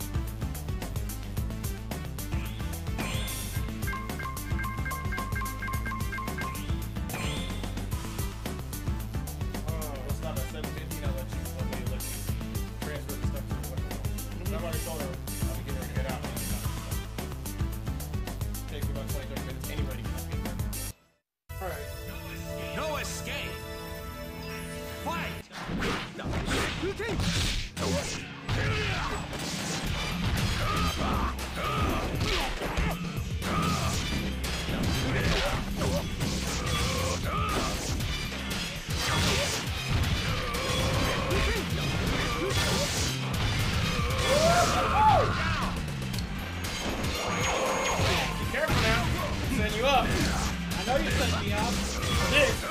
It's not at 7:50. I'll let you transfer the stuff to the window. I've already told her I'll be getting ready to head out. Takes me about 20-30 minutes anyway to get there. Alright. No escape. Fight. Be careful now. I'm setting you up. I know you set me up. This.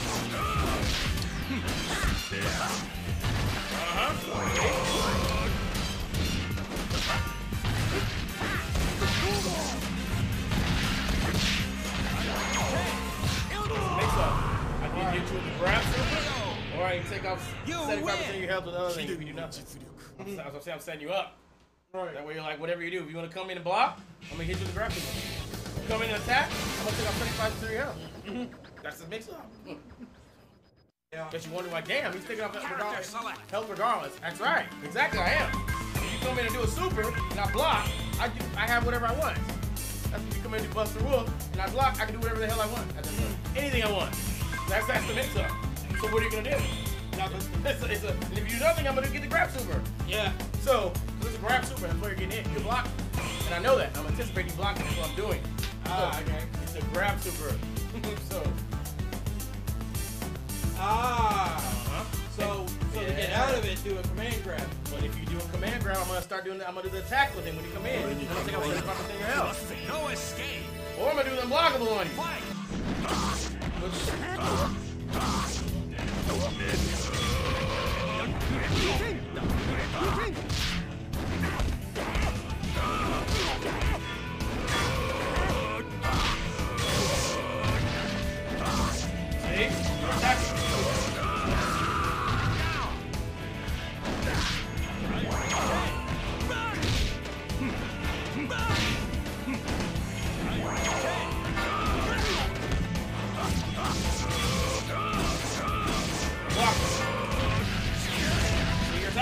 Mix up. I can hit you with the grab super, or I can take off 75% of your health with other things if you do nothing. That's what I'm saying. I'm setting you up. Right. That way you're like, whatever you do, if you want to come in and block, I'm gonna hit you with the grab super. Come in and attack, I'm gonna take off 75% of your health. That's the mix up. Yeah. Guess you wonder like, damn, he's taking off Character regardless. select. Health regardless. That's right. Exactly, I am. If you come in and do a super and I block, I have whatever I want. That's when you come in and do Buster Wolf and I block, I can do whatever the hell I want. Anything I want. That's the mix up. So what are you gonna do? And if you do nothing, I'm gonna get the grab super. Yeah. So there's a grab super, that's where you're getting hit. You're blocking. And I know that. I'm anticipating you blocking. That's what I'm doing. Okay. It's a grab super. So So to get out of it, do a command grab. but if you do a command grab, I'm gonna do the attack with him when you come in. I'm gonna take off 75% of your health. No escape. Or I'm gonna do the unblockable on you. Fight. See? You're attacking.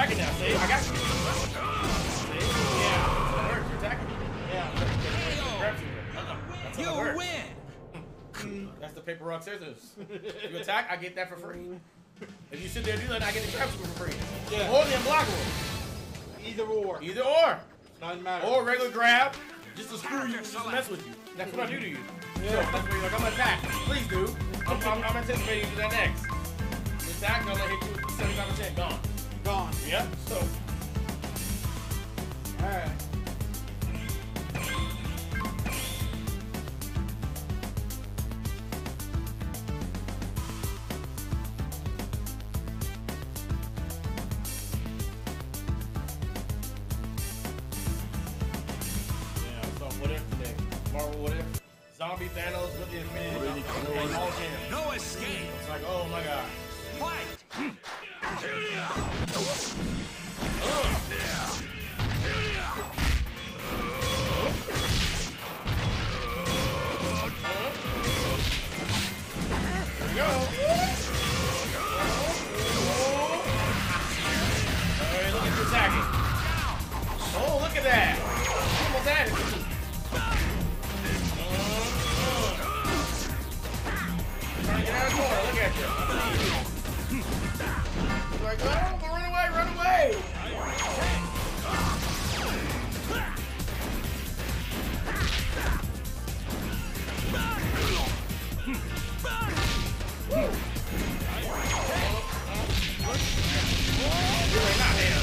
attacking now. See? I got you. See? Yeah. That works. You're attacking. Yeah. That's how You it works. win. That's the paper, rock, scissors. You attack, I get that for free. If you sit there and do that, I get the grab scoop for free. Yeah. Or the unblockable. Either or. Either or. Doesn't matter. Or regular grab, just to screw you, just to mess with you. That's what I do to you. So that's where you're like, I'm gonna attack. Please do. I'm anticipating you to that next. You attack, I'm gonna hit you with 75%. Gone. Gone. Yep. So. Alright. Yeah, so what if today? Marvel, what if? Zombie Thanos with the Infinity Gauntlet. All jam. No escape. It's like, oh my god. Fight. Go. Alright, look at you attacking. Oh, look at that. Almost had it. Trying to get out of the corner. Look at you. You're like, oh, run away, run away. You're like, not him.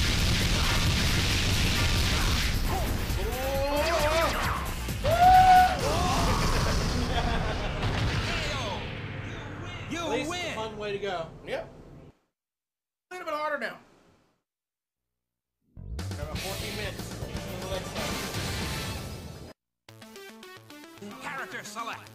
You At least it's a win. fun way to go. Yep. A little bit harder now. Got about 14 minutes until the next time. Character select.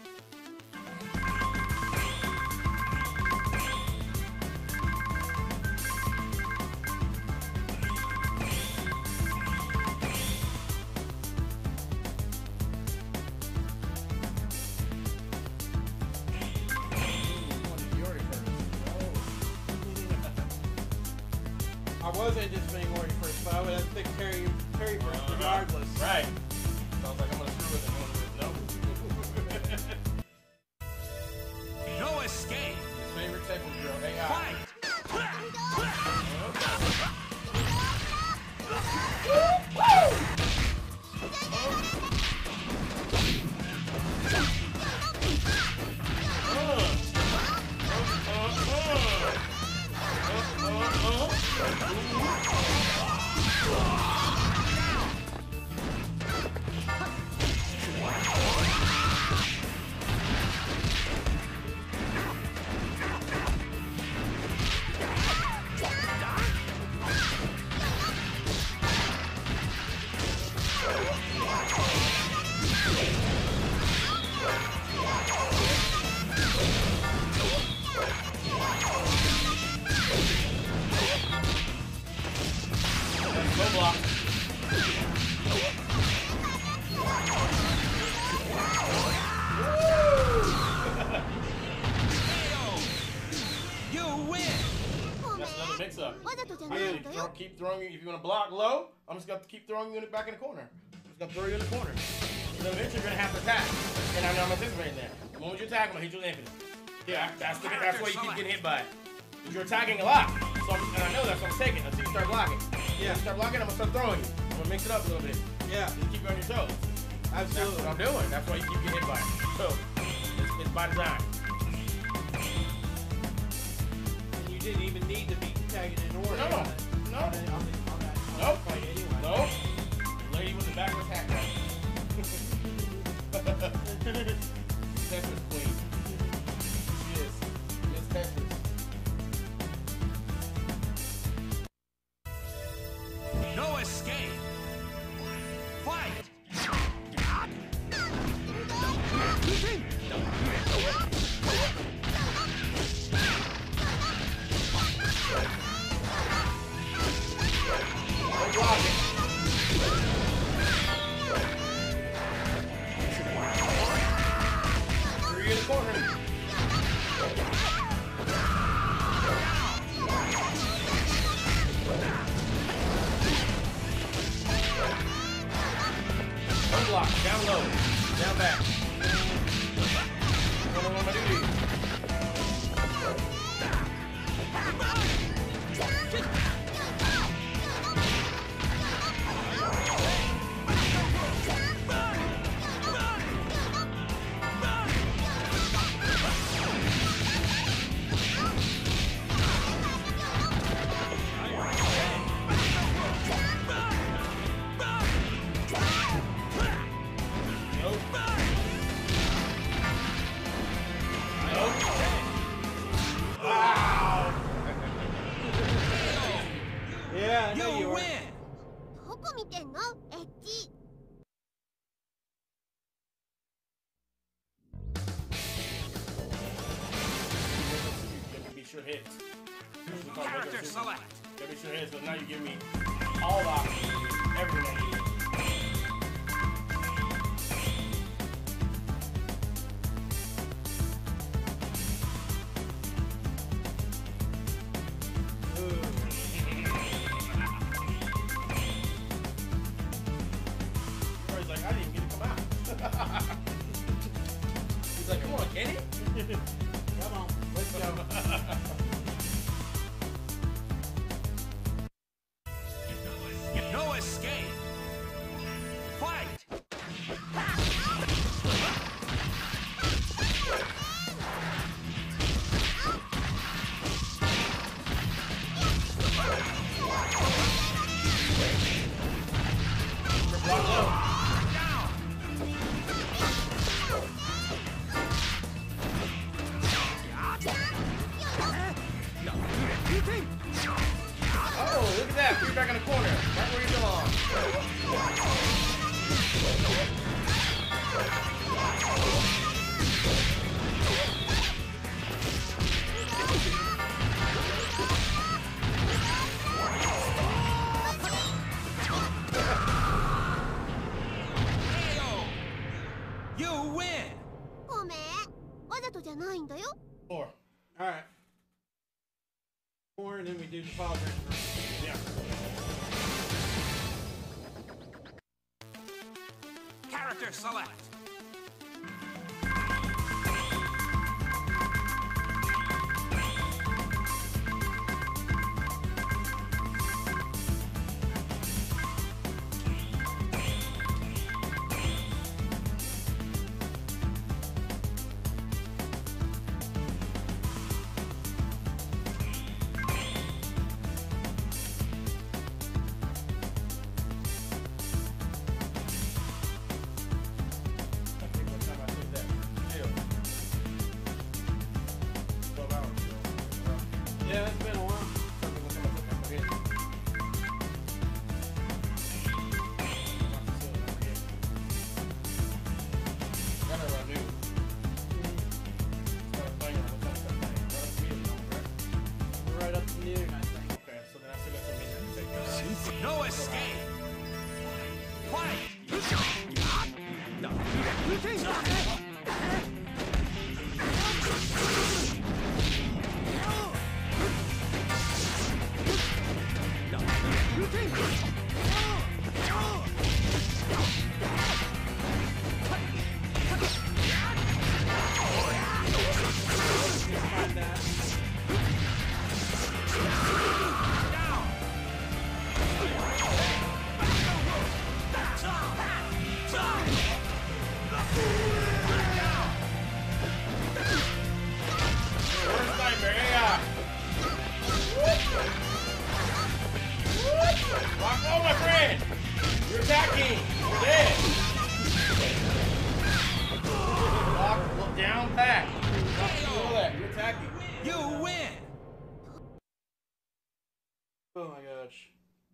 I was anticipating Ori first, but I would have to pick Terry first regardless. Right. Sounds like I'm gonna screw with him. No. No escape. His favorite Texas girl, AI. Fight. Go block. You win. That's another mix-up. わざとじゃ I ない gotta んだよ keep throwing you. If you want to block low, I'm just gonna keep throwing you back in the corner. I'm just gonna throw you in the corner. And then eventually you're gonna have to attack. And I'm anticipating that. The moment you attack, I'm gonna hit you with infinite. Yeah, that's why you keep getting hit by it. Because you're attacking a lot. So and I know that's what I'm taking until you start blocking. Yeah. When you start blocking, I'm gonna start throwing you. I'm gonna mix it up a little bit. Yeah, Just keep you on your toes. That's absolutely. what I'm doing. That's why you keep getting hit by it. So it's by design. And you didn't even need to be tagging in order. No. No. On that Nope. fight anyway. Nope. Lady with the backwards hat. Tetris queen. She is. It's Tetris. No escape. Fight. Don't block it. Three in the corner. I know you You were. win. どこ見てんのエッジ。 Gotta be sure hits. That's what we call Character regular super. select. Gotta be sure hits, but now you give me all the options. Everything I need. He's like, I didn't even get to come out. He's like, come on, Kenny. Come on, let's go. No escape. Fight. Oh, look at that. You're back in the corner. Right where you belong. KO. You win. ごめん。わざとじゃないんだよ。 Four. Alright. 4, and then we do the file transfer. Yeah. Character select. I think one time I did that. Chill. 12 hours ago. Yeah, it's been a while. Tell me what time I took, I forget. Gotta run new. Started playing on what time I started playing. Right up to me, right? Right up to noon, I think. Okay, so then I still got some midnight to take. No escape. Fight. Find that. Worst nightmare, AI. Rock on, my friend. You're attacking. You're dead. Lock, look down, back. Rock, that. You're attacking. You win. Oh my gosh.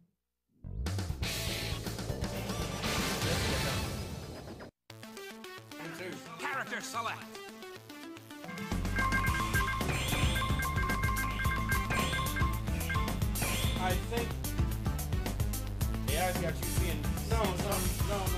Me too. Character select. I think. AI's got you seeing. No. That's not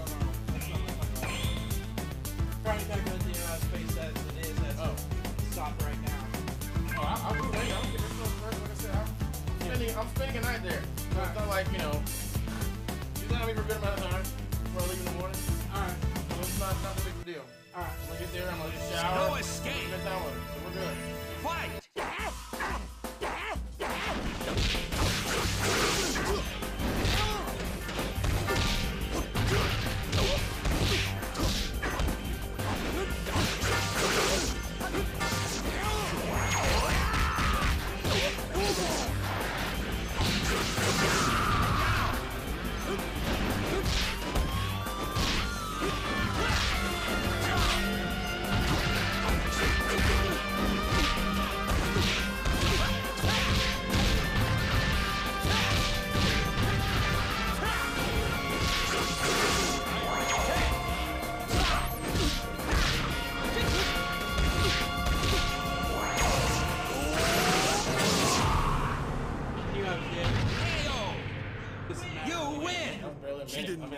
trying to calculate the space as it is as Oh. stop right now. Oh, I'll do it later. I don't get this one first. Like I said, I'm spending a night there. So it's not like, usually I'll leave for a good amount of time before I leave in the morning. Alright. So it's not a big of a deal. Alright. I'm gonna get there, I'm gonna just shower. No escape. Spend time with her. So we're good. Fight.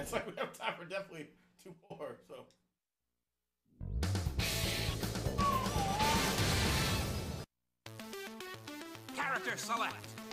It's like we have time for definitely 2 more. So. Character select.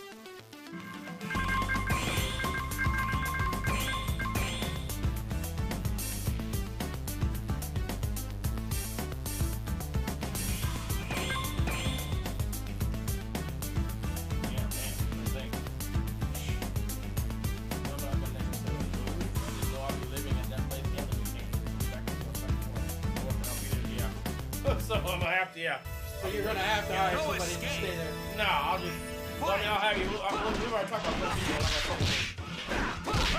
So I'm gonna have to, yeah. So you're gonna have to hire No somebody escape. to stay there. Nah, I'll just. I mean, I'll have you. We've already talked about first video. Like I told you.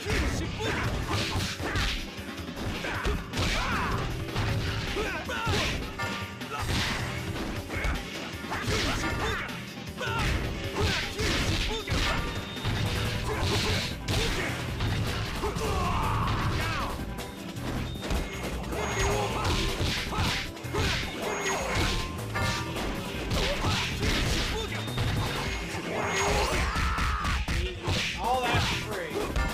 All that's free.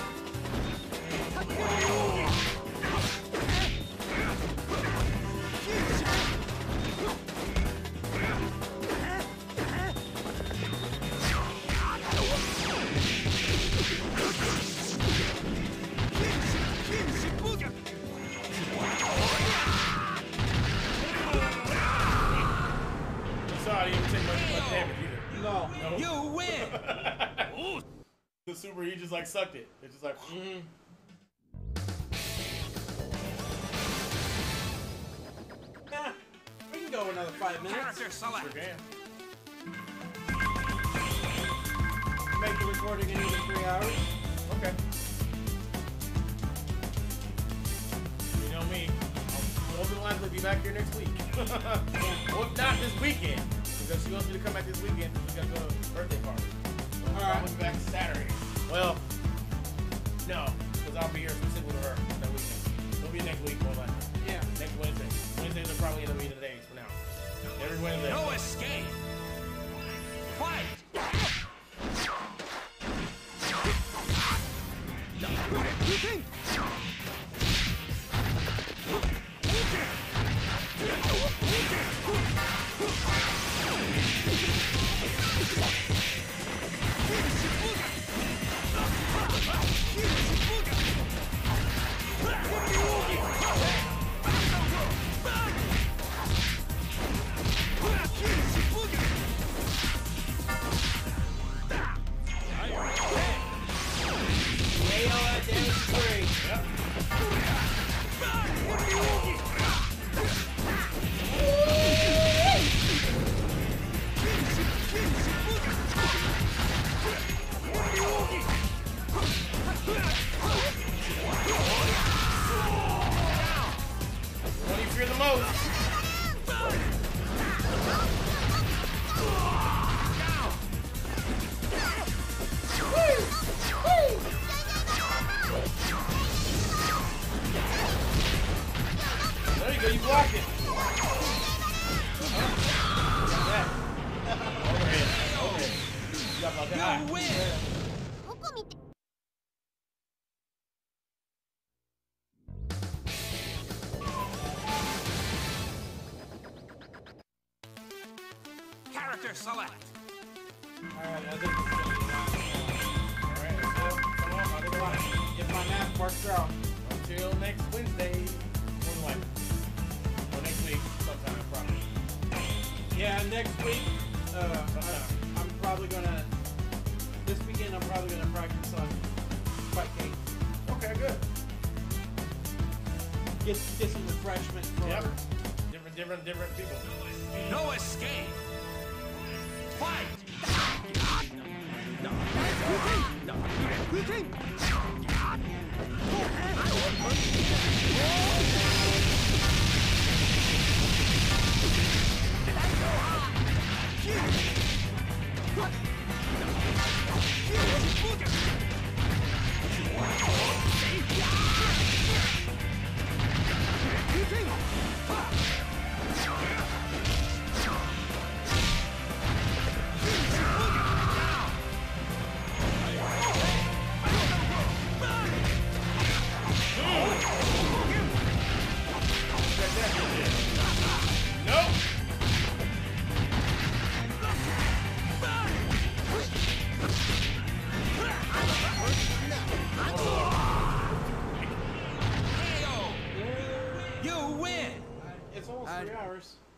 So I didn't even take much damage either. No. No. You win. The super, he just like sucked it. It's just like. Yeah, we can go another 5 minutes. Character select. Sure can. Make the recording in even 3 hours. Okay. You know me. I'll open lines will be back here next week. Well, if not this weekend, because she wants me to come back this weekend. We gotta go to a birthday party. So Alright. I'm gonna be back Saturday. Well, no, because I'll be here specifically with her that weekend. It'll be next week, more likely. Yeah. Next Wednesday. Wednesdays are probably gonna be the days for now. Every Wednesday. No escape. Fight. AO damage free. What do you fear the most? There you go, you blocked it. Yeah. Overhead. Overhead. You got about that. You win. どこ見て Character select. Alright, I think it's gonna be Alright, let's go. Come on, I'll get line. if my math works out. Until next Wednesday. More than likely. Or next week, sometime, probably. Yeah, next week, I'm probably gonna. This weekend, I'm probably gonna practice on Fight King. Okay, good. Get some refreshment for. Yep. Different people. No escape. Fight.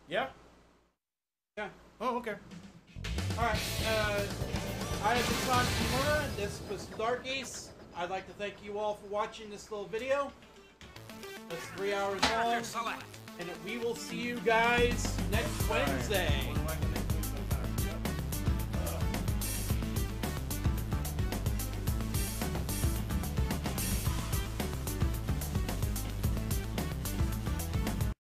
Yeah? Yeah. Oh, okay. Alright, I have been Sean Kimura. This was Dark Ace. I'd like to thank you all for watching this little video. That's 3 hours long. Character select. And we will see you guys next Wednesday. What do I